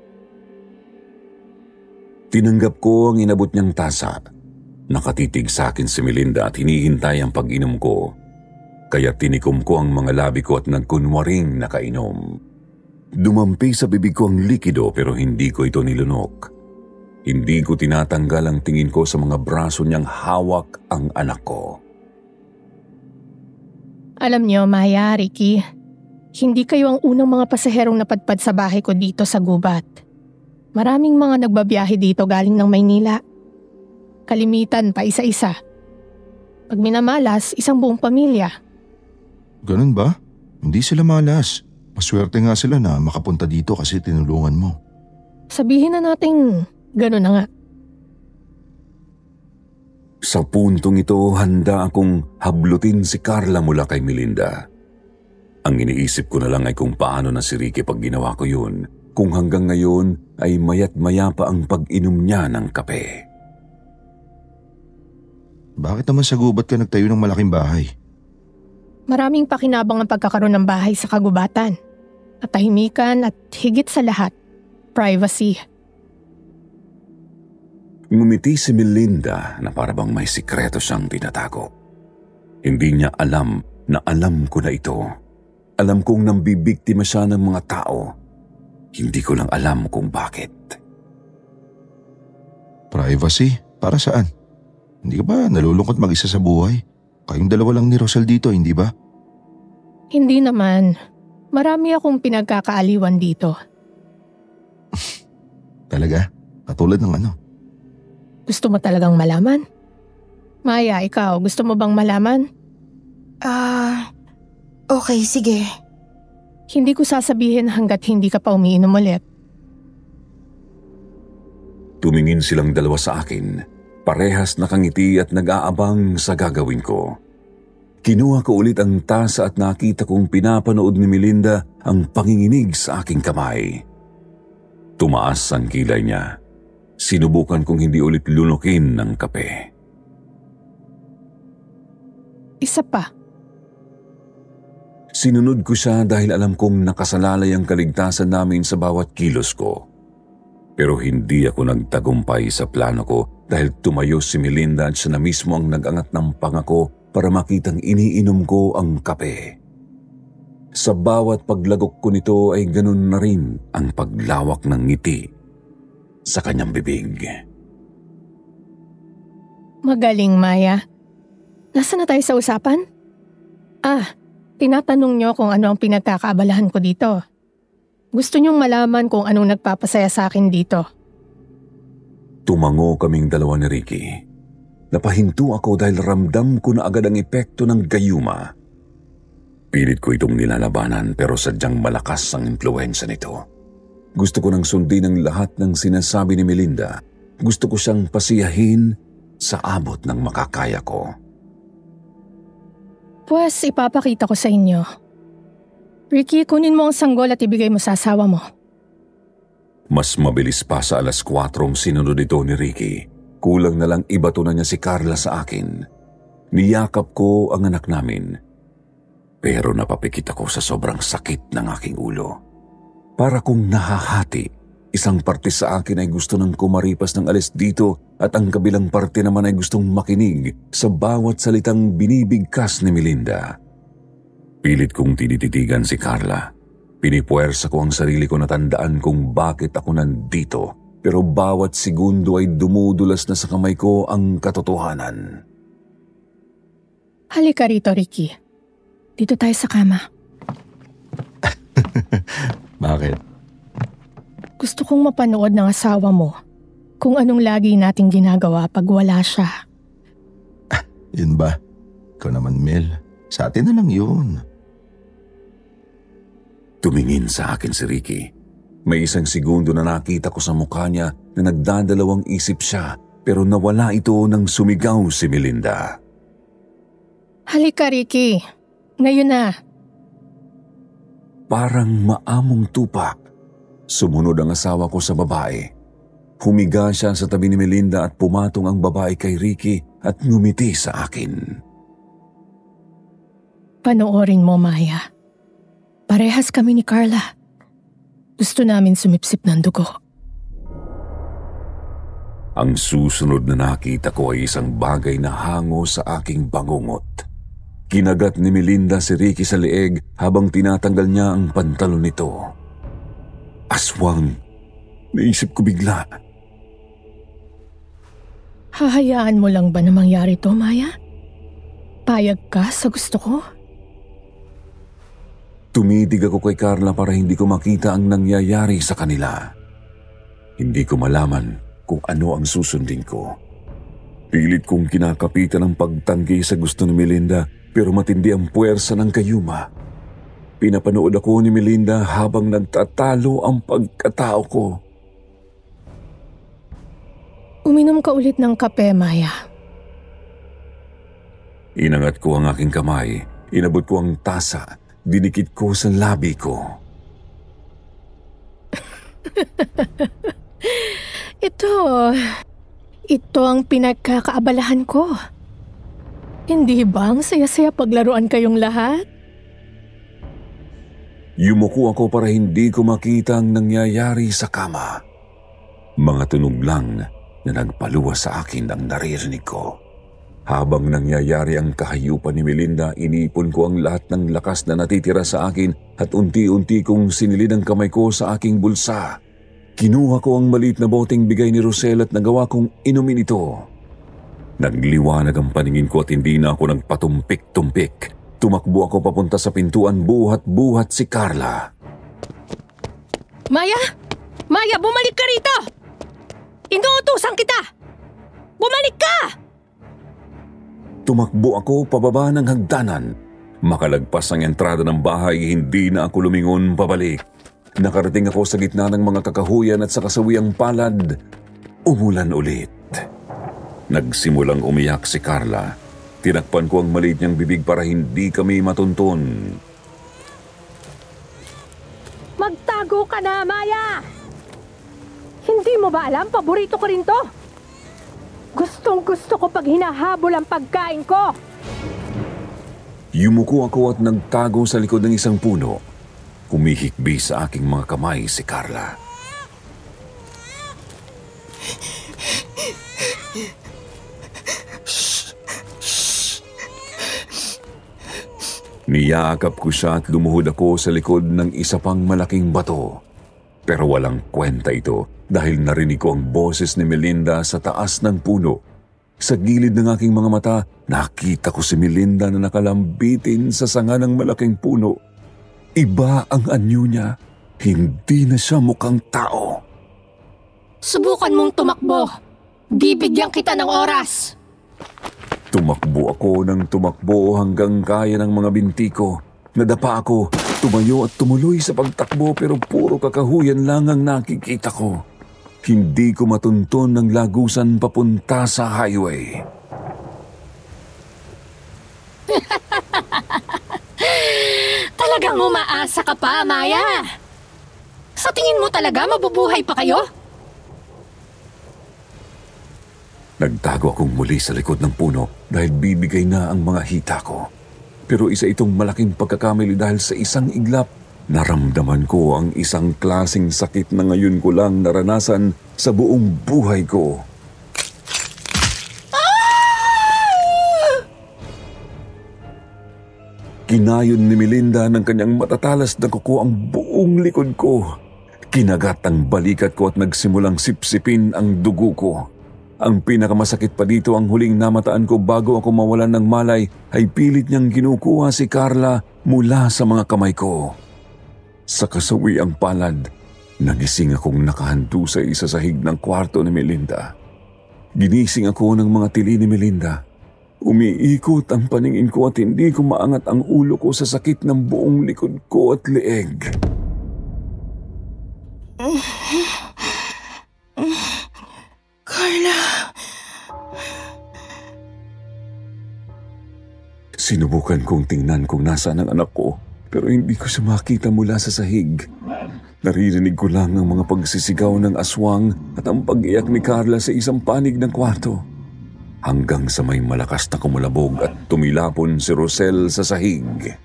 Tinanggap ko ang inabot niyang tasa. Nakatitig sa akin si Melinda at hinihintay ang pag-inom ko. Kaya tinikom ko ang mga labi ko at nagkunwaring nakainom. Dumampi sa bibig ko ang likido pero hindi ko ito nilunok. Hindi ko tinatanggal ang tingin ko sa mga braso niyang hawak ang anak ko. Alam niyo, Maya, Ricky, hindi kayo ang unang mga pasaherong napadpad sa bahay ko dito sa gubat. Maraming mga nagbabiyahe dito galing ng Maynila. Kalimitan pa isa-isa. Pag minamalas, isang buong pamilya. Ganun ba? Hindi sila malas. Maswerte nga sila na makapunta dito kasi tinulungan mo. Sabihin na nating gano'n na nga. Sa puntong ito, handa akong hablutin si Carla mula kay Melinda. Ang iniisip ko na lang ay kung paano na si Ricky pag ginawa ko yun, kung hanggang ngayon ay mayat maya pa ang pag-inom niya ng kape. Bakit naman sa gubat ka nagtayo ng malaking bahay? Maraming pakinabang ang pagkakaroon ng bahay sa kagubatan. Katahimikan at higit sa lahat, privacy. Ngumiti si Melinda na parabang may sikreto siyang tinatago. Hindi niya alam na alam ko na ito. Alam kong nambibiktima siya ng mga tao. Hindi ko lang alam kung bakit. Privacy? Para saan? Hindi ka ba nalulungkot mag-isa sa buhay? Kayong dalawa lang ni Rosel dito, hindi ba? Hindi naman. Marami akong pinagkakaaliwan dito. Talaga? Katulad ng ano? Gusto mo talagang malaman? Maya, ikaw, gusto mo bang malaman? Ah, okay, sige. Hindi ko sasabihin hanggat hindi ka pa umiinom ulit. Tumingin silang dalawa sa akin. Parehas nakangiti at nag-aabang sa gagawin ko. Kinuha ko ulit ang tasa at nakita kong pinapanood ni Melinda ang panginginig sa aking kamay. Tumaas ang kilay niya. Sinubukan kong hindi ulit lunukin ng kape. Isa pa. Sinunod ko siya dahil alam kong nakasalalay ang kaligtasan namin sa bawat kilos ko. Pero hindi ako nagtagumpay sa plano ko dahil tumayo si Melinda at siya na mismo ang nag-angat ng pangako para makitang iniinom ko ang kape. Sa bawat paglagok ko nito ay ganun na rin ang paglawak ng ngiti sa kanyang bibig. Magaling, Maya. Nasaan na tayo sa usapan? Ah, tinatanong niyo kung ano ang pinagkakaabalahan ko dito. Gusto niyong malaman kung anong nagpapasaya sa akin dito. Tumango kaming dalawa ni Ricky. Napahinto ako dahil ramdam ko na agad ang epekto ng gayuma. Pilit ko itong nilalabanan pero sadyang malakas ang impluwensya nito. Gusto ko nang sundin ang lahat ng sinasabi ni Melinda. Gusto ko siyang pasiyahin sa abot ng makakaya ko. Pues ipapakita ko sa inyo. Ricky, kunin mo ang sanggol at ibigay mo sa asawa mo. Mas mabilis pa sa alas kwatro sinunod ito ni Ricky. Kulang na lang ibato na niya si Carla sa akin. Niyakap ko ang anak namin. Pero napapikit ako sa sobrang sakit ng aking ulo. Para kong nahahati, isang parte sa akin ay gusto nang kumaripas ng alis dito at ang kabilang parte naman ay gustong makinig sa bawat salitang binibigkas ni Melinda. Pilit kong tinititigan si Carla. Pinipuwersa ko ang sarili ko na tandaan kung bakit ako nandito. Pero bawat segundo ay dumudulas na sa kamay ko ang katotohanan. Halika rito, Ricky. Dito tayo sa kama. Bakit? Gusto kong mapanood ng asawa mo kung anong lagi nating ginagawa pag wala siya. Yun ba? Ikaw naman, Mel. Sa atin na lang yun. Tumingin sa akin si Ricky. May isang segundo na nakita ko sa mukha niya na nagdadalawang isip siya pero nawala ito nang sumigaw si Melinda. Halika, Ricky. Ngayon na. Parang maamong tupak. Sumunod ang asawa ko sa babae. Humiga siya sa tabi ni Melinda at pumatong ang babae kay Ricky at ngumiti sa akin. Panoorin mo, Maya. Parehas kami ni Carla. Gusto namin sumipsip ng dugo. Ang susunod na nakita ko ay isang bagay na hango sa aking bangungot. Kinagat ni Melinda si Ricky sa leeg habang tinatanggal niya ang pantalon nito. Aswang, naisip ko bigla. Hahayaan mo lang ba na mangyari to, Maya? Payag ka sa gusto ko? Tumitig ako kay Carla para hindi ko makita ang nangyayari sa kanila. Hindi ko malaman kung ano ang susundin ko. Pilit kong kinakapitan ang pagtanggi sa gusto ni Melinda pero matindi ang puwersa ng kayuma. Pinapanood ako ni Melinda habang nagtatalo ang pagkatao ko. Uminom ka ulit ng kape, Maya. Inangat ko ang aking kamay, inabot ko ang tasa, dinikit ko sa labi ko. Ito, ito ang pinagkakaabalahan ko. Hindi ba ang saya-saya paglaruan kayong lahat? Yumuko ako para hindi ko makita ang nangyayari sa kama. Mga tunog lang na nagpaluwas sa akin ang naririnig ko. Habang nangyayari ang kahayupan ni Melinda, inipon ko ang lahat ng lakas na natitira sa akin at unti-unti kong sinilid ang kamay ko sa aking bulsa. Kinuha ko ang maliit na boteng bigay ni Rosel at nagawa kong inumin ito. Nagliwanag ang paningin ko at hindi na ako nagpatumpik-tumpik. Tumakbo ako papunta sa pintuan, buhat-buhat si Carla. Maya! Maya, bumalik ka rito! Inuutusan kita! Bumalik ka! Tumakbo ako pababa ng hagdanan. Makalagpas ang entrada ng bahay, hindi na ako lumingon pabalik. Nakarating ako sa gitna ng mga kakahuyan at sa kasawiang palad, umulan ulit. Nagsimulang umiyak si Carla. Tinakpan ko ang maliit niyang bibig para hindi kami matuntun. Magtago ka na, Maya! Hindi mo ba alam, paborito ko rin to? Gustong gusto ko pag hinahabol ang pagkain ko. Yumuko ako at nagtago sa likod ng isang puno. Humihikbi sa aking mga kamay si Carla. Niyakap ko siya at lumuhod ako sa likod ng isa pang malaking bato. Pero walang kwenta ito dahil narinig ko ang boses ni Melinda sa taas ng puno. Sa gilid ng aking mga mata, nakita ko si Melinda na nakalambitin sa sanga ng malaking puno. Iba ang anyo niya. Hindi na siya mukhang tao. Subukan mong tumakbo. Bibigyan kita ng oras. Tumakbo ako ng tumakbo hanggang kaya ng mga binti ko. Nadapa ako, tumayo at tumuloy sa pagtakbo pero puro kakahuyan lang ang nakikita ko. Hindi ko matunton ng lagusan papunta sa highway. Talagang umaasa ka pa, Maya. Sa tingin mo talaga mabubuhay pa kayo? Nagtago akong muli sa likod ng puno dahil bibigay na ang mga hita ko. Pero isa itong malaking pagkakamali dahil sa isang iglap, naramdaman ko ang isang klaseng sakit na ngayon ko lang naranasan sa buong buhay ko. Kinayon ni Melinda ng kanyang matatalas na kuko ang buong likod ko. Kinagat ang balikat ko at nagsimulang sipsipin ang dugo ko. Ang pinakamasakit pa dito, ang huling namataan ko bago ako mawalan ng malay ay pilit niyang kinukuha si Carla mula sa mga kamay ko. Sa kasawiang palad, nagising akong nakahantu sa isa sahig ng kwarto ni Melinda. Ginising ako ng mga tili ni Melinda. Umiikot ang paningin ko at hindi ko maangat ang ulo ko sa sakit ng buong likod ko at leeg. Carla. Sinubukan kong tingnan kung nasaan ang anak ko, pero hindi ko siya makita mula sa sahig. Naririnig ko lang ang mga pagsisigaw ng aswang at ang pag-iyak ni Carla sa isang panig ng kwarto. Hanggang sa may malakas na kumulabog at tumilapon si Rosel sa sahig.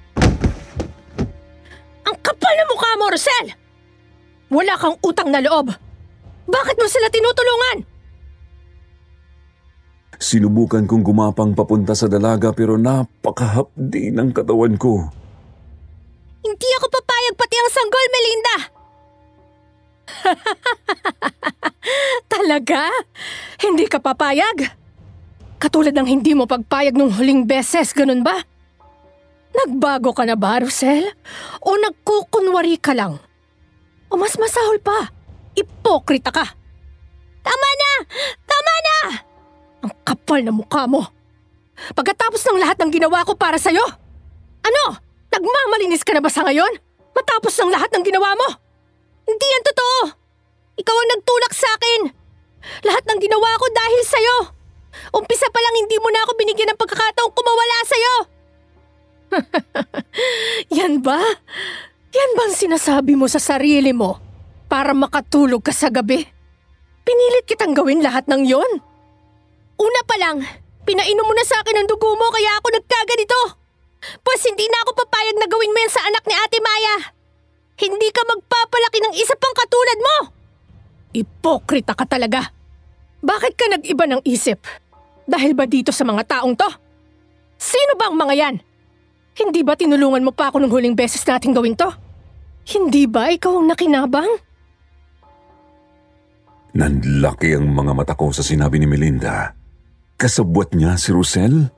Ang kapal na mukha mo, Rosel! Wala kang utang na loob. Bakit mo sila tinutulungan? Sinubukan kong gumapang papunta sa dalaga pero napakahapdi ng katawan ko. Hindi ako papayag pati ang sanggol, Melinda! Talaga? Hindi ka papayag? Katulad ng hindi mo pagpayag nung huling beses, ganun ba? Nagbago ka na ba, Rosel? O nagkukunwari ka lang? O mas masahol pa, ipokrita ka. Tama na! Tama na! Ang kapal na mukha mo. Pagkatapos ng lahat ng ginawa ko para sa'yo, ano? Nagmamalinis ka na ba sa ngayon? Matapos ng lahat ng ginawa mo? Hindi yan totoo. Ikaw ang nagtulak sa akin. Lahat ng ginawa ko dahil sa'yo. Umpisa pa lang hindi mo na ako binigyan ng pagkakataong kumawala sa'yo. Yan ba? Yan bang sinasabi mo sa sarili mo para makatulog ka sa gabi? Pinilit kitang gawin lahat ng yon. Una pa lang, pinainom mo na sa akin ang dugo mo kaya ako nagkaganito. Pues hindi na ako papayag na gawin mo yan sa anak ni Ate Maya. Hindi ka magpapalaki ng isa pang katulad mo. Ipokrita ka talaga. Bakit ka nag-iba ng isip? Dahil ba dito sa mga taong to? Sino ba ang mga yan? Hindi ba tinulungan mo pa ako nung huling beses nating gawin to? Hindi ba ikaw ang nakinabang? Nanlaki ang mga mata ko sa sinabi ni Melinda. Kasabwat niya si Rosel?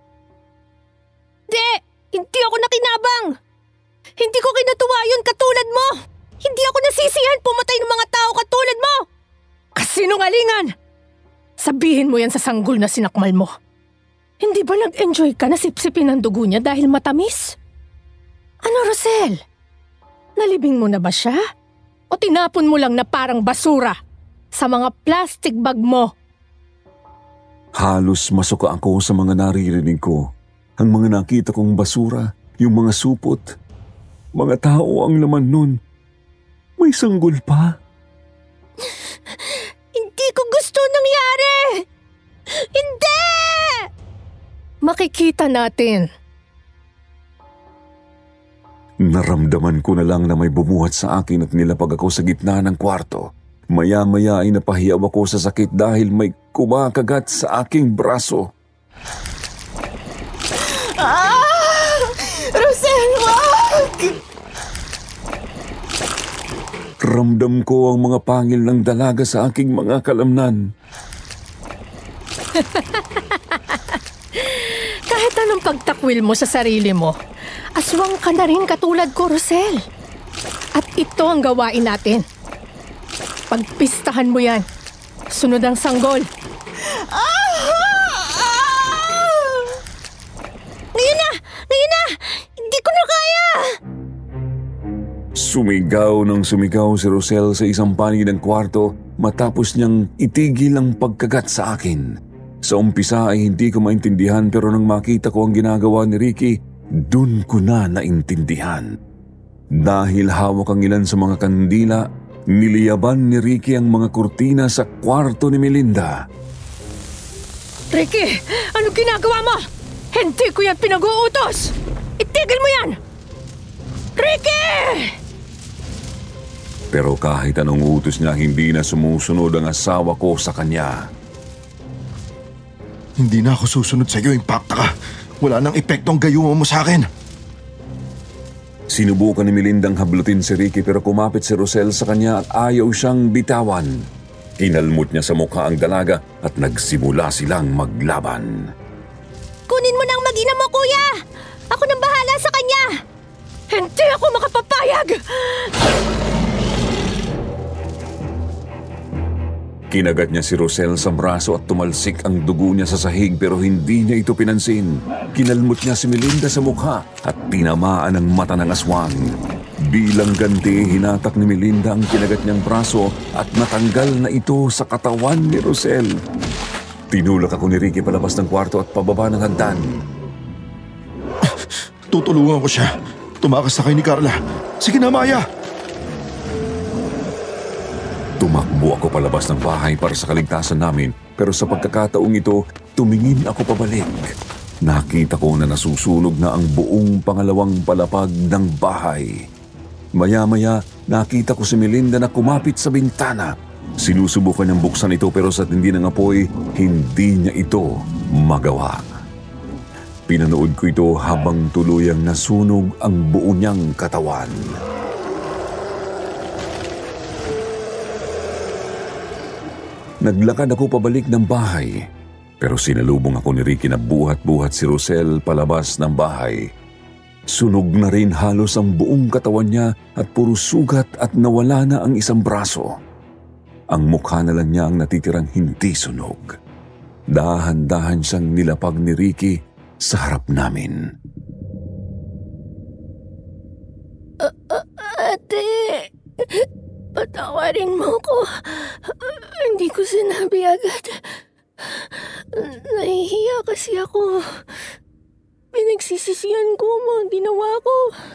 Di! Hindi ako nakinabang! Hindi ko kinatuwa yun katulad mo! Hindi ako nasisihan pumatay ng mga tao katulad mo! Kasinungalingan! Sabihin mo yan sa sanggol na sinakmal mo. Hindi ba nag-enjoy ka na sipsipin ang dugo niya dahil matamis? Ano, Rosel? Nalibing mo na ba siya? O tinapon mo lang na parang basura sa mga plastic bag mo? Halos masuka ako sa mga naririnig ko. Ang mga nakita kong basura, yung mga supot. Mga tao ang laman nun. May sanggol pa. Hindi ko gusto nangyari! Hindi! Makikita natin. Naramdaman ko na lang na may bumuhat sa akin at nilapag ako sa gitna ng kwarto. Maya-maya ay napahiyaw ako sa sakit dahil may kumakagat sa aking braso. Ah! Rosel, wag! Ramdam ko ang mga pangil ng dalaga sa aking mga kalamnan. Kahit anong pagtakwil mo sa sarili mo, aswang ka na rin katulad ko, Rosel. At ito ang gawain natin. Pagpistahan mo yan. Sunod ang sanggol. Ah! Ah! Ngayon na! Ngayon na! Hindi ko na kaya! Sumigaw ng sumigaw si Rosel sa isang panig ng kwarto matapos niyang itigil ang pagkagat sa akin. Sa umpisa ay hindi ko maintindihan pero nang makita ko ang ginagawa ni Ricky, dun ko na naintindihan. Dahil hawak ang ilan sa mga kandila, niliyaban ni Ricky ang mga kurtina sa kwarto ni Melinda. Ricky! Ano ginagawa mo? Hindi ko yan pinag-uutos! Itigil mo yan! Ricky! Pero kahit anong utos niya, hindi na sumusunod ang asawa ko sa kanya. Hindi na ako susunod sa iyo, impacta ka. Wala nang epekto ang gayuma mo sa akin. Sinubukan ni Melindang hablutin si Ricky pero kumapit si Rosel sa kanya at ayaw siyang bitawan. Hinalmot niya sa mukha ang dalaga at nagsimula silang maglaban. Kunin mo nang mag-ina mo, kuya! Ako nang bahala sa kanya! Hindi ako makapapayag! Kinagat niya si Rosel sa braso at tumalsik ang dugo niya sa sahig pero hindi niya ito pinansin. Kinalmot niya si Melinda sa mukha at tinamaan ang mata ng aswang. Bilang ganti, hinatak ni Melinda ang kinagat niyang braso at natanggal na ito sa katawan ni Rosel. Tinulak ako ni Ricky palabas ng kwarto at pababa ng hagdan. Tutulungan ko siya. Tumakas na kayo ni Carla. Sige na, Maya! Tumakbo ako palabas ng bahay para sa kaligtasan namin pero sa pagkakataong ito, tumingin ako pabalik. Nakita ko na nasusunog na ang buong pangalawang palapag ng bahay. Maya-maya, nakita ko si Melinda na kumapit sa bintana. Sinusubukan niyang buksan ito pero sa tindi ng apoy, hindi niya ito magawa. Pinanood ko ito habang tuluyang nasunog ang buo niyang katawan. Naglakad ako pabalik ng bahay, pero sinalubong ako ni Ricky na buhat-buhat si Rosel palabas ng bahay. Sunog na rin halos ang buong katawan niya at puro sugat at nawala na ang isang braso. Ang mukha na lang niya ang natitirang hindi sunog. Dahan-dahan siyang nilapag ni Ricky sa harap namin. Uh, uh, ate, patawarin mo ko. Hindi ko sinabi agad. Nahihiya kasi ako. Pinagsisisihan ko ang mga ginawa ko.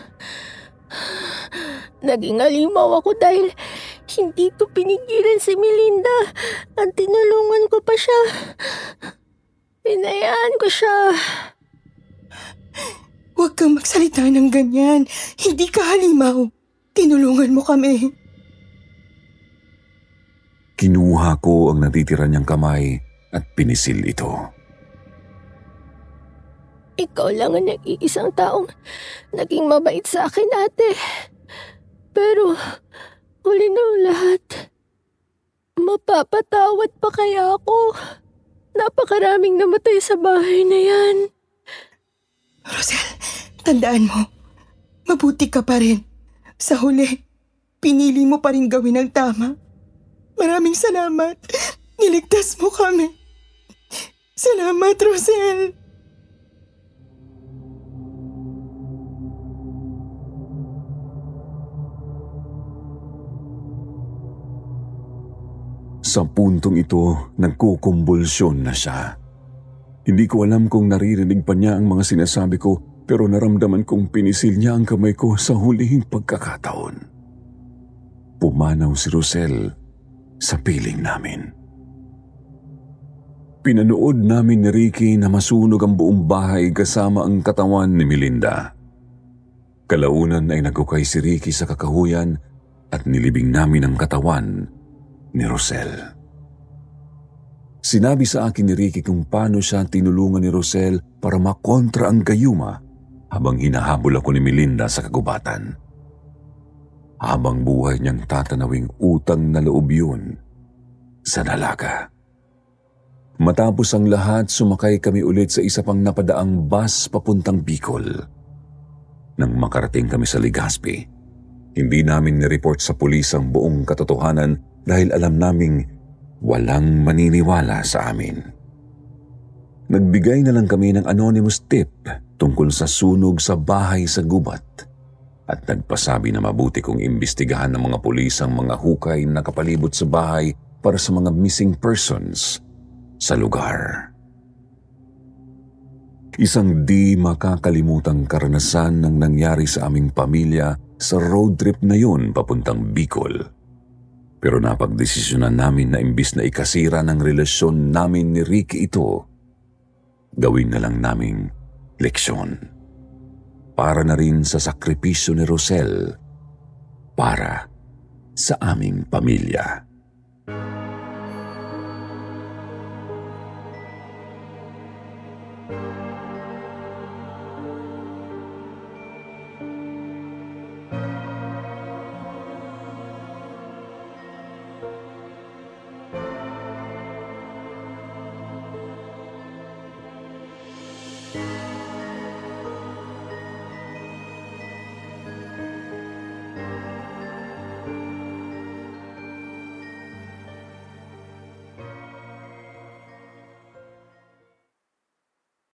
Naging alimaw ako dahil hindi ko pinigilan si Melinda at tinulungan ko pa siya. Pinayaan ko siya. Huwag kang magsalita ng ganyan. Hindi ka halimaw. Tinulungan mo kami. Kinuha ko ang natitira niyang kamay at pinisil ito. Ikaw lang ang nag-iisang taong naging mabait sa akin, ate. Pero, huli ng lahat, mapapatawad pa kaya ako? Napakaraming namatay sa bahay na yan. Rosel, tandaan mo, mabuti ka pa rin. Sa huli, pinili mo pa rin gawin ang tama. Maraming salamat. Niligtas mo kami. Salamat, Rosel. Sa puntong ito, nagkukumbulsyon na siya. Hindi ko alam kung naririnig pa niya ang mga sinasabi ko, pero naramdaman kong pinisil niya ang kamay ko sa huling pagkakataon. Pumanaw si Rosel sa piling namin. Pinanood namin ni Ricky na masunog ang buong bahay kasama ang katawan ni Melinda. Kalaunan ay nagukay si Ricky sa kakahuyan at nilibing namin ang katawan ni Rosel. Sinabi sa akin ni Ricky kung paano siya tinulungan ni Rosel para makontra ang gayuma habang hinahabol ako ni Melinda sa kagubatan. Habang buhay niyang tatanawing utang na loob yun sa dalaga. Matapos ang lahat, sumakay kami ulit sa isa pang napadaang bus papuntang Bicol. Nang makarating kami sa Legazpi, hindi namin nireport sa pulis ang buong katotohanan dahil alam naming walang maniniwala sa amin. Nagbigay na lang kami ng anonymous tip tungkol sa sunog sa bahay sa gubat at nagpasabi na mabuti kong imbestigahan ng mga pulis ang mga hukay na nakapalibot sa bahay para sa mga missing persons sa lugar. Isang di makakalimutang karanasan ng nangyari sa aming pamilya sa road trip na yun papuntang Bicol. Pero napagdesisyonan namin na imbis na ikasira ng relasyon namin ni Ricky ito, gawin na lang naming leksyon. Para na rin sa sakripisyo ni Rosel, para sa aming pamilya.